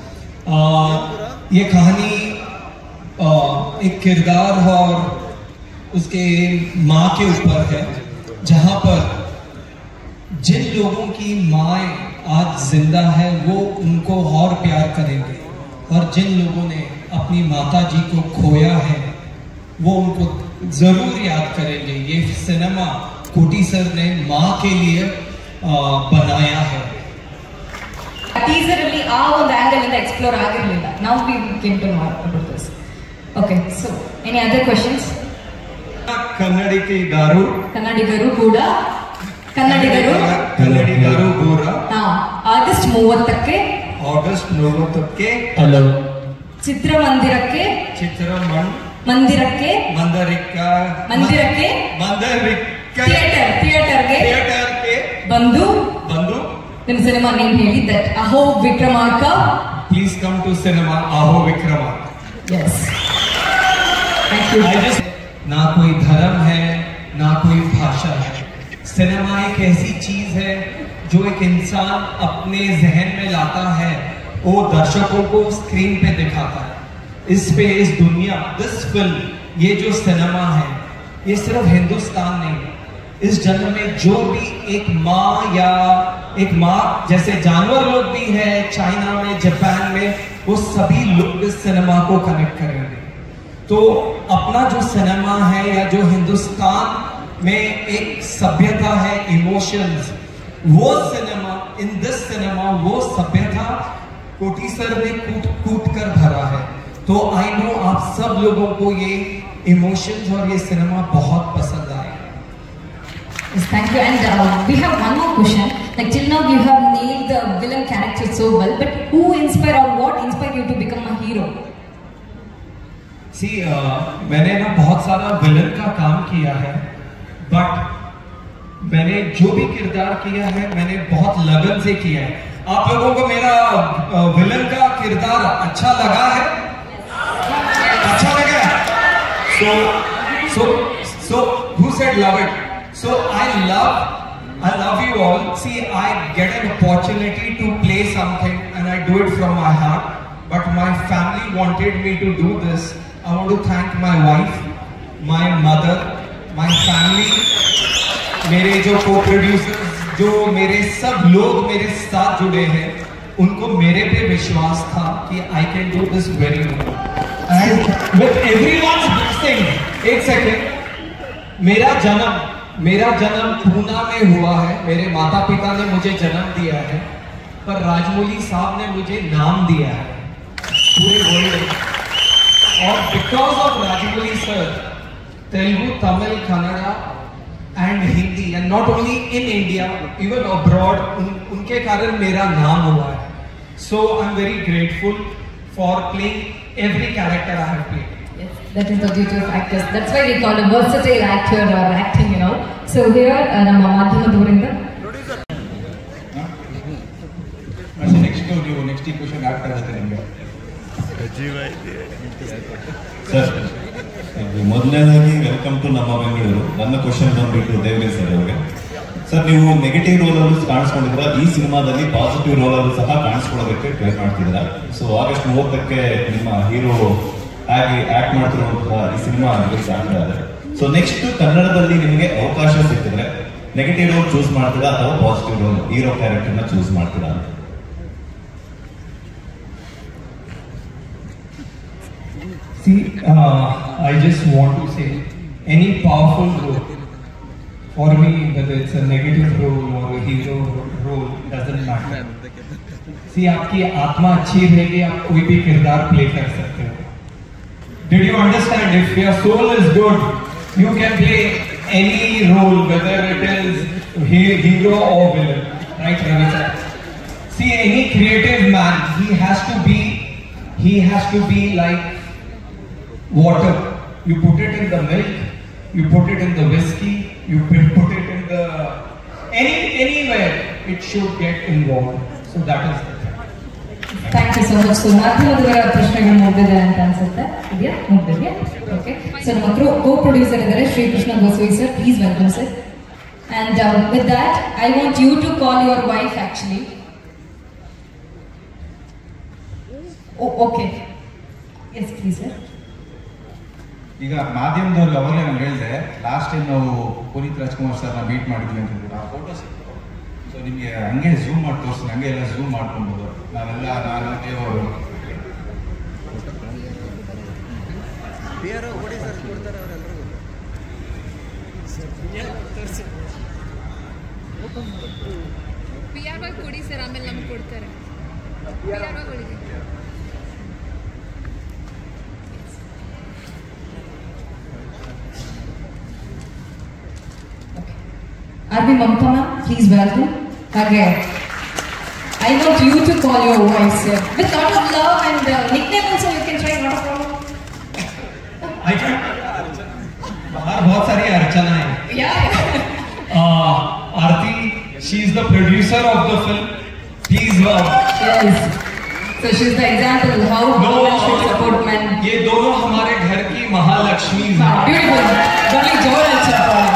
ये कहानी एक किरदार और उसके माँ के ऊपर है, जहाँ पर जिन लोगों की माँ आज जिंदा है वो उनको और प्यार करेंगे, और जिन लोगों ने अपनी माता जी को खोया है वो उनको जरूर याद करेंगे. ये सिनेमा कोटी सर ने माँ के लिए बनाया है. ಟೀಸರ್ ಅಲ್ಲಿ ಆ ಒಂದು ಆಂಗಲ್ ಇಂದ ಎಕ್ಸ್ಪ್ಲೋರ್ ಆಗಿರಲಿಲ್ಲ. ನಾವು we came to know about this. Okay, so any other questions? ಕನ್ನಡಿಗರು ಕೂಡ ಕನ್ನಡಿಗರು ಕೂಡ ಆಗಸ್ಟ್ 30ಕ್ಕೆ ಹಲೋ ಚಿತ್ರಮಂದಿರಕ್ಕೆ ಥಿಯೇಟರ್ಗೆ ಬಂದು ನಿಮ್ಮ ಸಿನಿಮಾ ನೇಮ್ ಹೇಳಿ. That Aho Vikramarka. Please come to cinema Aho Vikramarka. Yes, thank you. ना कोई धर्म है ना कोई भाषा है. सिनेमा एक ऐसी चीज है जो एक इंसान अपने जहन में लाता है, वो दर्शकों को स्क्रीन पे दिखाता है. इस दुनिया, दिस फिल्म, ये जो सिनेमा है ये सिर्फ हिंदुस्तान नहीं है. इस जन्म में जो भी एक माँ जैसे जानवर लोग भी है चाइना में, जापान में, वो सभी लोग इस सिनेमा को कनेक्ट करेंगे. तो अपना जो सिनेमा है या जो हिंदुस्तान में एक सभ्यता है, इमोशंस, वो सिनेमा, इन दिस सिनेमा वो सभ्यता कोटी सर ने कूट कर भरा है. तो आई नो आप सब लोगों को ये इमोशंस और ये सिनेमा बहुत पसंद आएगा. Yes, thank you. And we have one more question. Like till now you have nailed the villain character so well, but who inspired or what inspired you to become a hero? See, मैंने ना बहुत सारा villain का काम किया है, but मैंने जो भी किरदार किया है मैंने बहुत लगन से किया है. आप लोगों को मेरा विलन का किरदार अच्छा लगा है? अच्छा लगा? So who said love it? So I love you all. See, I get an opportunity to play something and I do it from my heart, but my family wanted me to do this. I want to thank my wife, my mother, my family, मेरे जो co-producers, जो मेरे सब लोग मेरे साथ जुड़े हैं, उनको मेरे पे विश्वास था कि I can do this very well. And with everyone's blessing, एक सेकेंड, मेरा जन्म पूना में हुआ है. मेरे माता पिता ने मुझे जन्म दिया है, पर राजमौली साहब ने मुझे नाम दिया है पूरे वर्ल्ड में. और because of Rajamouli sir, Telugu, Tamil, Kannada and Hindi, and not only in India, even abroad, उनके कारण मेरा नाम हुआ है. So I am very grateful for playing every character I have played. Yes, that is the beauty of actors. That's why we call a versatile actor or acting, you know. So here, ನಮ್ಮ ಮಾಧ್ಯಮದವರಿಂದ next ಈ question ಆಗ್ತಾ ಇರುತ್ತೆ ನಿಮಗೆ. Sir ಮೊದಲನೇದಾಗಿ welcome to ನಮ್ಮ ಬೆಂಗಳೂರು. ನನ್ನ question ಬಂದ್ಬಿಟ್ಟು ದೇವರೇ ಸರ್ ಅವ್ರಿಗೆ. ಸರ್, ನೀವು ನೆಗೆಟಿವ್ ರೋಲ್ ಅಲ್ಲಿ ಕಾಣಿಸ್ಕೊಂಡಿದ್ರ, ಈ ಸಿನಿಮಾದಲ್ಲಿ ಪಾಸಿಟಿವ್ ರೋಲ್ ಅಲ್ಲಿ ಸಹ ಕಾಣಿಸ್ಕೊಳ್ಳೋದಕ್ಕೆ ಟ್ರೈ ಮಾಡ್ತಿದ್ದೀರಾ. ಸೊ ಆಗಸ್ಟ್ 30ಕ್ಕೆ ನಿಮ್ಮ ಹೀರೋ ಆಗಿ ಆಕ್ಟ್ ಮಾಡ್ತಿರುವಂತಹ ಈ ಸಿನಿಮಾ ರಿಲೀಸ್ ಆಗ್ತಾ ಇದೆ. ಸೊ ನೆಕ್ಸ್ಟ್ ಕನ್ನಡದಲ್ಲಿ ನಿಮಗೆ ಅವಕಾಶ ಸಿಕ್ಕಿದ್ರೆ ನೆಗೆಟಿವ್ ರೋಲ್ ಚೂಸ್ ಮಾಡ್ತೀರಾ ಅಥವಾ ಪಾಸಿಟಿವ್ ರೋಲ್ ಹೀರೋ ಕ್ಯಾರೆಕ್ಟರ್ನ ಚೂಸ್ ಮಾಡ್ತೀರಾ ಅಂತ? See, I just want to say, any powerful role, for me, whether it's a negative role or a hero role, doesn't matter. See, आपकी आत्मा अच्छी रहेगी, आप कोई भी किरदार प्ले कर सकते हो. Did you understand? If your soul is good, you can play any role, whether it is hero or villain. Right, Ravi sir? See, any creative man, he has to be like water. You put it in the milk, you put it in the whiskey, you put it in the anywhere, it should get involved. So that is the thing. Thank you so much. So ಮಾಧ್ಯಮದವರ ಪ್ರಶ್ನೆಗಳು ಮುಗಿದಿದೆ ಅಂತ ಅನ್ಸುತ್ತೆ. ಇದೆಯಾ? ಮುಗಿದಿದೆಯಾ? Okay. So ನಮ್ಮ co-producer ಇದ್ದಾರೆ ಶ್ರೀಕೃಷ್ಣ ಗೋಸ್ವಿ sir. Please welcome sir. And with that, I want you to call your wife actually. Oh, okay. Yes, please sir. ಈಗ ಮಾಧ್ಯಮದವ್ರಿಗೆ ಅವಾಗಲೇ ನಾನು ಹೇಳಿದೆ, ಲಾಸ್ಟ್ ಟೈಮ್ ನಾವು ಪುನೀತ್ ರಾಜ್ಕುಮಾರ್ ಸರ್ನ ಮೀಟ್ ಮಾಡಿದ್ವಿ ಅಂತ ಹೇಳ್ಬಿಟ್ಟು ಆ ಫೋಟೋಸ್ ಇತ್ತು. ಸೊ ನಿಮಗೆ ಹಂಗೆ ಝೂಮ್ ಮಾಡಿ ತೋರಿಸ್ತೀನಿ, ಹಂಗೆ ಎಲ್ಲ ಝೂಮ್ ಮಾಡ್ಕೊಬೋದು. ನಾನು ದೇವರು PR ಕೊಡಿ ಸರ್, ಆಮೇಲೆ ನಮ್ಗೆ ಕೊಡ್ತಾರೆ. PR ಕೊಡಿ. Arvi Mamta ma'am, please welcome. Again, I want you to call your wife sir. With lot of love and nickname also you can try, not a problem. I can. बाहर बहुत सारी अर्चना है. Yeah. Aarti, she is the producer of the film. Please Yes. So she's the example of how women should support men. ये दोनों हमारे घर की महालक्ष्मी हैं. Beautiful. Darling, जोर अच्छा है.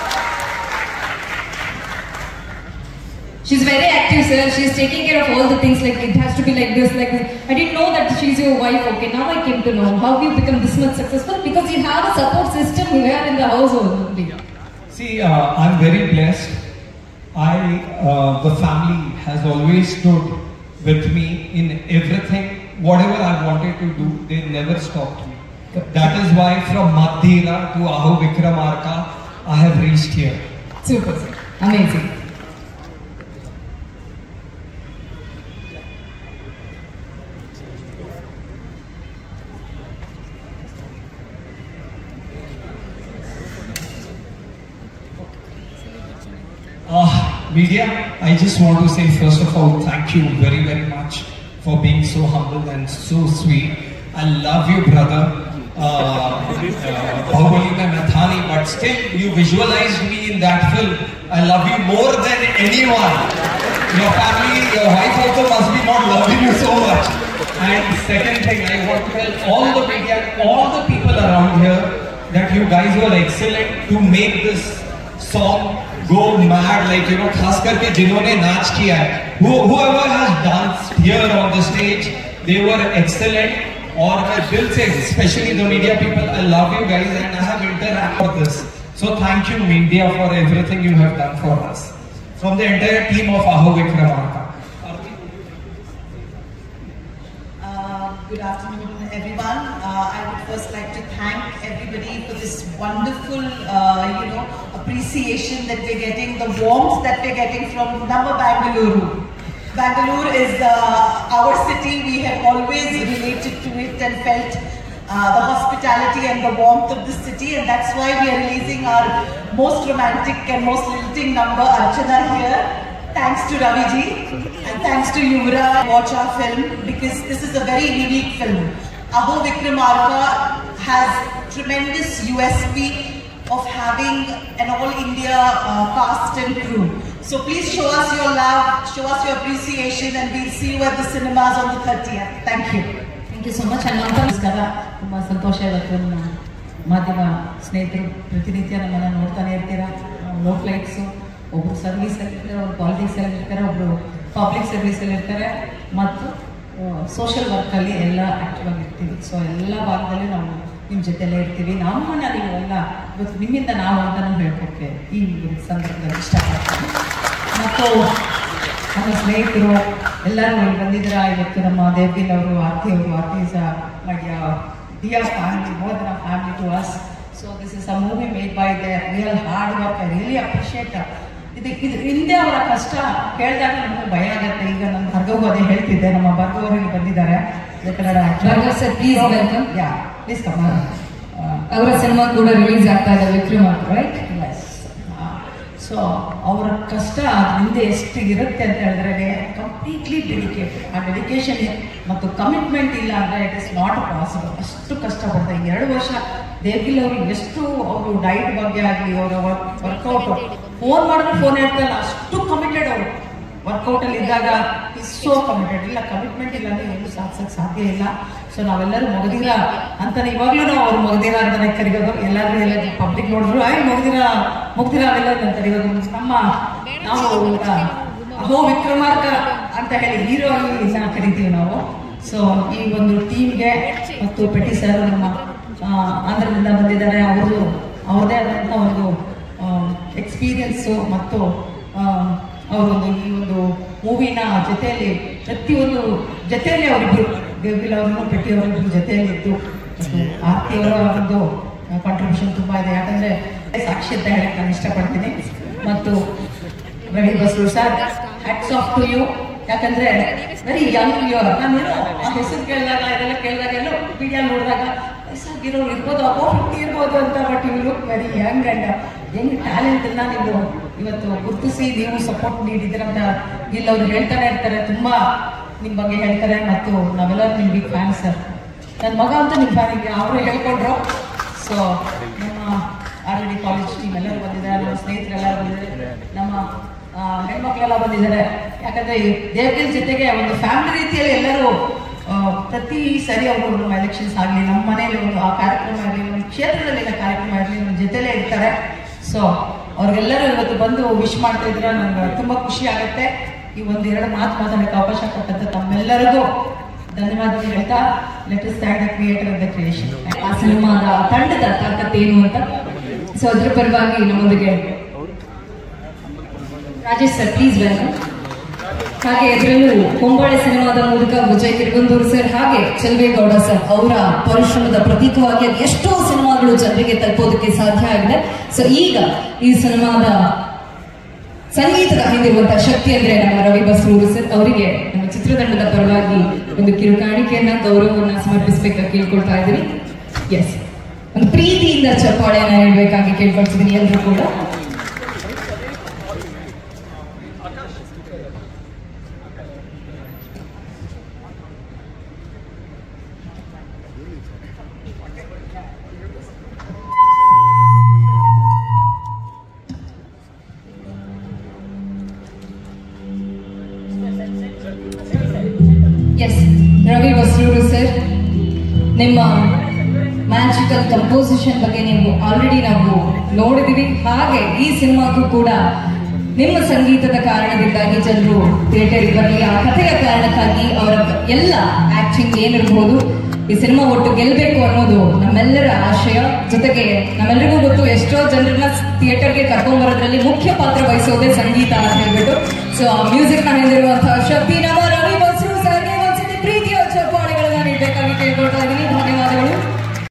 She's very active, sir. She's taking care of all the things, like it has to be like this, like this. I didn't know that she's your wife. Okay, now I came to know how you become this much successful, because you have a support system here in the household. See, I'm very blessed. The family has always stood with me in everything. Whatever I wanted to do, they never stopped me. That is why from Madhira to Aho Vikramarka, I have reached here. Super, sir. Amazing. Media, I just want to say first of all, thank you very, very much for being so humble and so sweet. I love you, brother. Bahubali mein main tha nahi, but still you visualized me in that film. I love you more than anyone. Your family, your wife also must be not loving you so much. And second thing, I want to tell all the media, all the people around here, that you guys were excellent to make this song go mad, like, you know, खास करके जिन्होंने नाच किया है, whoever has danced here on the stage, they were excellent. और मैं दिल से, especially the media people, I love you guys and I have interacted for this. So thank you media for everything you have done for us. From the entire team of Aho Vikramarka. Good afternoon, everyone. I would first like to thank everybody for this wonderful, appreciation that we're getting, the warmth that we're getting from Namma Bangalore. Bangalore is our city. We have always related to it and felt the hospitality and the warmth of the city, and that's why we are releasing our most romantic and most lilting number, Archana, here. Thanks to Ravi ji and thanks to Yuvra. Watch our film because this is a very unique film. Aho Vikramarka has tremendous USP of having an all-India cast and crew. So please show us your love, show us your appreciation, and we'll see you at the cinemas on the 30th. Thank you. Thank you so much. And Mamta, ನಮಸ್ಕಾರ. ತುಂಬಾ ಸಂತೋಷ ಇವತ್ತು ಮಾಧ್ಯಮ ಸ್ನೇಹಿತರು ಪ್ರತಿನಿತ್ಯ ನಮ್ಮನ್ನು ನೋಡ್ತಾನೆ ಇರ್ತೀರಾ. Low flights, ಒಬ್ಬರು ಸರ್ವೀಸಲ್ಲಿ ಇರ್ತಾರೆ, ಒಬ್ಬರು ಪಾಲಿಟಿಕ್ಸಲ್ಲಿ ಇರ್ತಾರೆ, ಒಬ್ಬರು ಪಬ್ಲಿಕ್ ಸರ್ವೀಸಲ್ಲಿ ಇರ್ತಾರೆ, ಮತ್ತು ಸೋಷಿಯಲ್ ವರ್ಕಲ್ಲಿ ಎಲ್ಲ ಆ್ಯಕ್ಟಿವ್ ಆಗಿರ್ತೀವಿ. ಸೊ ಎಲ್ಲ ಭಾಗದಲ್ಲಿ ನಾವು ನಿಮ್ಮ ಜೊತೆಯಲ್ಲೇ ಇರ್ತೀವಿ. ನಮ್ಮನ್ನ ನೀವೆಲ್ಲ ಇವತ್ತು ನಿಮ್ಮಿಂದ ನಾವು ಅಂತ ನಾವು ಹೇಳ್ಕೊಕ್ಕೆ ಈ ಸಂದರ್ಭದಲ್ಲಿ ಇಷ್ಟಪಡ್ತೀನಿ. ಮತ್ತು ನಮ್ಮ ಸ್ನೇಹಿತರು ಎಲ್ಲರೂ ಬಂದಿದ್ದೀರಾ ಇವತ್ತು. ನಮ್ಮ ದೇವಿಲ್ ಅವರು, ಆರ್ತಿ ಅವರು, Aarti is dear family, more than a family to us. So this is a movie made by their real hard work. I really appreciate that. ಇದು ಹಿಂದೆ ಅವರ ಕಷ್ಟ ಕೇಳಿದಾಗ ನಮಗೆ ಭಯ ಆಗುತ್ತೆ. ಈಗ ನಮ್ಮ ಭಾರ್ಗವ್ ಅದೇ ಹೇಳ್ತಿದ್ದೆ, ನಮ್ಮ ಭಾರ್ಗವ್ ಅವರಿಗೆ ಬಂದಿದ್ದಾರೆ Kannada sir, please welcome. Ya please come. ಅವರ ಸಿನಿಮಾ ಕೂಡ ರಿಲೀಸ್ ಆಗ್ತಾ ಇದೆ, ವಿಕ್ರಮಾರ್ಕ, ರೈಟ್? ಸೊ ಅವರ ಕಷ್ಟ ಹಿಂದೆ ಎಷ್ಟು ಇರುತ್ತೆ ಅಂತ ಹೇಳಿದ್ರೆ ಕಂಪ್ಲೀಟ್ಲಿ ಡೆಡಿಕೇಟೆಡ್. ಆ ಡೆಡಿಕೇಶನ್ ಮತ್ತು ಕಮಿಟ್ಮೆಂಟ್ ಇಲ್ಲ ಅಂದರೆ ಇಟ್ ಇಸ್ ನಾಟ್ ಪಾಸಿಬಲ್. ಅಷ್ಟು ಕಷ್ಟಪಡ್ತಾರೆ. 2 ವರ್ಷ ದೇವಿಲ್ ಅವರು ಎಷ್ಟು ಅವರು ಡೈಟ್ ಬಗ್ಗೆ ಆಗಲಿ, ಅವರ ವರ್ಕೌಟ್, ಫೋನ್ ಮಾಡಿದ್ರೆ ಫೋನ್ ಹೇಳ್ತಾರಲ್ಲ, ಅಷ್ಟು ಕಮಿಟೆಡ್ ಅವರು. ವರ್ಕೌಟಲ್ಲಿ ಇದ್ದಾಗ ಸೋ ಕಮಿಟೆಡ್. ಇಲ್ಲ ಕಮಿಟ್ಮೆಂಟ್ ಇಲ್ಲ ಅಂದರೆ ಏನು ಸಾಧಿಸೋಕ್ಕೆ ಸಾಧ್ಯ ಇಲ್ಲ. ಸೊ ನಾವೆಲ್ಲರೂ ಮೊಗದಿರ ಅಂತಾನೆ ಇವಾಗಲೂ ನಾವು ಅವ್ರು ಮೊಗದಿರ ಅಂತಾನೆ ಕರಿಯೋದು. ಎಲ್ಲರೂ ಎಲ್ಲ ಪಬ್ಲಿಕ್ ನೋಡಿದ್ರು ಮುಗ್ದಿರ ಅವೆಲ್ಲ ಅಂತ ಕರಿಯೋದು. ನಾವು ಅಹೋ ವಿಕ್ರಮಾರ್ಕ ಅಂತ ಹೇಳಿ ಹೀರೋ ಆಗಿ ಇದನ್ನ ಕರಿತೀವಿ ನಾವು. ಸೊ ಈ ಒಂದು ಟೀಮ್ಗೆ ಮತ್ತು ಪೆಟ್ಟಿ ಸರ್ ನಮ್ಮ ಆಂಧ್ರದಿಂದ ಬಂದಿದ್ದಾರೆ. ಅವ್ರದೇ ಆದಂಥ ಒಂದು ಎಕ್ಸ್ಪೀರಿಯನ್ಸು ಮತ್ತು ಅವರೊಂದು ಈ ಒಂದು ಮೂವಿನ ಜೊತೆಯಲ್ಲಿ ಪ್ರತಿಯೊಂದು ಜೊತೆಯಲ್ಲಿ ಅವರಿಬ್ಬರು, ದೇವಿಲ್ ಅವ್ರನ್ನು ಪೆಟ್ಟಿ ಅವರಿಬ್ಬರು ಜೊತೆಯಲ್ಲಿ ಇದ್ದು, ಆರ್ತಿ ಅವರ ಒಂದು ಕಾಂಟ್ರಿಬ್ಯೂಷನ್ ತುಂಬ ಇದೆ. ಯಾಕಂದರೆ ಸಾಕ್ಷಿ ಅಂತ ಹೇಳಕ್ಕೆ ನಾನು ಇಷ್ಟಪಡ್ತೀನಿ. ಮತ್ತು Ravi Basrur sir, hats off to you. ಯಾಕಂದರೆ ವೆರಿ ಯಂಗ್ ಯುವರ್. ನಾನು ಆ ಹೆಸರು ಕೇಳಿದಾಗ ಇದೆಲ್ಲ ಕೇಳಿದಾಗ ಎಲ್ಲೋ ಮೀಡಿಯಾ ನೋಡಿದಾಗ ವಯಸ್ಸಾಗಿರೋರು ಇರ್ಬೋದು, 50 ಇರ್ಬೋದು ಅಂತ. But you look very young and ಹೆಂಗೆ ಟ್ಯಾಲೆಂಟನ್ನು ನೀವು ಇವತ್ತು ಗುರುತಿಸಿ ನೀವು ಸಪೋರ್ಟ್ ನೀಡಿದ್ದೀರಂತ ಇಲ್ಲವ್ರು ಹೇಳ್ತಾನೆ ಇರ್ತಾರೆ. ತುಂಬ ನಿಮ್ಮ ಬಗ್ಗೆ ಹೇಳ್ತಾರೆ ಮತ್ತು ನಾವೆಲ್ಲರೂ ನಿಮ್ಮ ಬಿಗ್ ಫ್ಯಾನ್ ಸರ್. ನನ್ನ ಮಗ ಅಂತ ನಿಮ್ಮ ಫ್ಯಾನಿಗೆ ಅವರೇ ಹೇಳ್ಕೊಂಡ್ರು. ಸೊ ನಮ್ಮ ಆಲ್ರೆಡಿ ಕಾಲೇಜ್ ಟೀಮ್ ಎಲ್ಲರೂ ಬಂದಿದ್ದಾರೆ, ನಮ್ಮ ಸ್ನೇಹಿತರೆಲ್ಲರೂ ಬಂದಿದ್ದಾರೆ, ನಮ್ಮ ಹೆಣ್ಮಕ್ಳೆಲ್ಲ ಬಂದಿದ್ದಾರೆ. ಯಾಕಂದರೆ ದೇವಗಿಲ್ ಜೊತೆಗೆ ಒಂದು ಫ್ಯಾಮಿಲಿ ರೀತಿಯಲ್ಲಿ ಎಲ್ಲರೂ ಪ್ರತಿ ಸರಿ ಅವರು ನಮ್ಮ ಎಲೆಕ್ಷನ್ಸ್ ಆಗಲಿ, ನಮ್ಮ ಮನೆಯಲ್ಲಿ ಒಂದು ಆ ಕಾರ್ಯಕ್ರಮ ಆಗಲಿ, ನಮ್ಮ ಕ್ಷೇತ್ರದಲ್ಲಿನ ಕಾರ್ಯಕ್ರಮ ಆಗಲಿ ನಮ್ಮ ಜೊತೆಲೇ ಇರ್ತಾರೆ. ಸೊ ಅವ್ರಿಗೆಲ್ಲರೂ ಇವತ್ತು ಬಂದು ವಿಶ್ ಮಾಡ್ತಾ ಇದ್ರೆ ನನಗೆ ತುಂಬ ಖುಷಿ ಆಗುತ್ತೆ. ಈ 1-2 ಮಾತು ಮಾತಾಡೋಕ್ಕೆ ಅವಕಾಶ ಕೊಟ್ಟಂತ ತಮ್ಮೆಲ್ಲರಿಗೂ ಧನ್ಯವಾದಗಳು ಹೇಳ್ತಾ, let us thank the creator of the creation. ಆ ಸಿನಿಮಾದ ತಂಡದ ತಾಕತ್ತೇನು ಅಂತ. ಸೊ ಅದ್ರ ಪರವಾಗಿ ನಮ್ಮೊಂದಿಗೆ ರಾಜೇಶ್ ಸರ್, ಪ್ಲೀಸ್ ವೆಲ್ಕಮ್. ಹಾಗೆ ಇದರಲ್ಲೂ ಹೊಂಬಾಳೆ ಸಿನಿಮಾದ ಮೂಲಕ ವಿಜಯ್ ಕಿರ್ಗಂದೂರು ಸರ್ ಹಾಗೆ ಚೆಲುವೇಗೌಡ ಸರ್ ಅವರ ಪರಿಶ್ರಮದ ಪ್ರತೀಕವಾಗಿ ಎಷ್ಟೋ ಸಿನಿಮಾಗಳು ಜನರಿಗೆ ತಲುಪೋದಕ್ಕೆ ಸಾಧ್ಯ ಆಗಿದೆ. ಸೊ ಈಗ ಈ ಸಿನಿಮಾದ ಸಂಗೀತದ ಹಿಂದಿರುವಂತಹ ಶಕ್ತಿ ಅಂದ್ರೆ ನಮ್ಮ ರವಿ ಬಸ್ರೂರು ಸರ್ ಅವರಿಗೆ ನಮ್ಮ ಚಿತ್ರತಂಡದ ಪರವಾಗಿ ಒಂದು ಕಿರುಕಾಣಿಕೆಯನ್ನ, ಗೌರವವನ್ನ ಸಮರ್ಪಿಸಬೇಕಾಗಿ ಕೇಳ್ಕೊಳ್ತಾ ಇದ್ದೀನಿ. ಎಸ್, ಒಂದು ಪ್ರೀತಿಯಿಂದ ಚಪ್ಪಾಳೆಯನ್ನ ನೀಡಬೇಕಾಗಿ ಕೇಳ್ಕೊಳ್ತಿದ್ದೀನಿ ಎಲ್ಲರೂ ಕೂಡ. ಎಸ್, ರವಿ ಬಸ್ರೂರು ಸರ್, ನಿಮ್ಮ ಮ್ಯಾಜಿಕಲ್ ಕಂಪೋಸಿಷನ್ ಬಗ್ಗೆ ನೀವು ಆಲ್ರೆಡಿ ನಾವು ನೋಡಿದೀವಿ. ಹಾಗೆ ಈ ಸಿನಿಮಾಗೂ ಕೂಡ ನಿಮ್ಮ ಸಂಗೀತದ ಕಾರಣದಿಂದಾಗಿ ಜನರು ಥಿಯೇಟರ್ಗೆ ಬರಲಿ, ಆ ಕಥೆಯ ಕಾರಣಕ್ಕಾಗಿ ಅವರ ಎಲ್ಲ ಆಕ್ಟಿಂಗ್ ಏನಿರ್ಬೋದು, ಈ ಸಿನಿಮಾ ಒಟ್ಟು ಗೆಲ್ಲಬೇಕು ಅನ್ನೋದು ನಮ್ಮೆಲ್ಲರ ಆಶಯ. ಜೊತೆಗೆ ನಮ್ಮೆಲ್ಲರಿಗೂ ಗೊತ್ತು, ಎಷ್ಟೋ ಜನರನ್ನ ಥಿಯೇಟರ್ಗೆ ಕರ್ಕೊಂಡ್ ಬರೋದ್ರಲ್ಲಿ ಮುಖ್ಯ ಪಾತ್ರ ವಹಿಸೋದೇ ಸಂಗೀತ ಅಂತ ಹೇಳ್ಬಿಟ್ಟು. ಸೊ ಆ ಮ್ಯೂಸಿಕ್ ನ ಹಿಂದಿರುವಂತಹ ಶಕ್ತಿ ನಮ್ಮ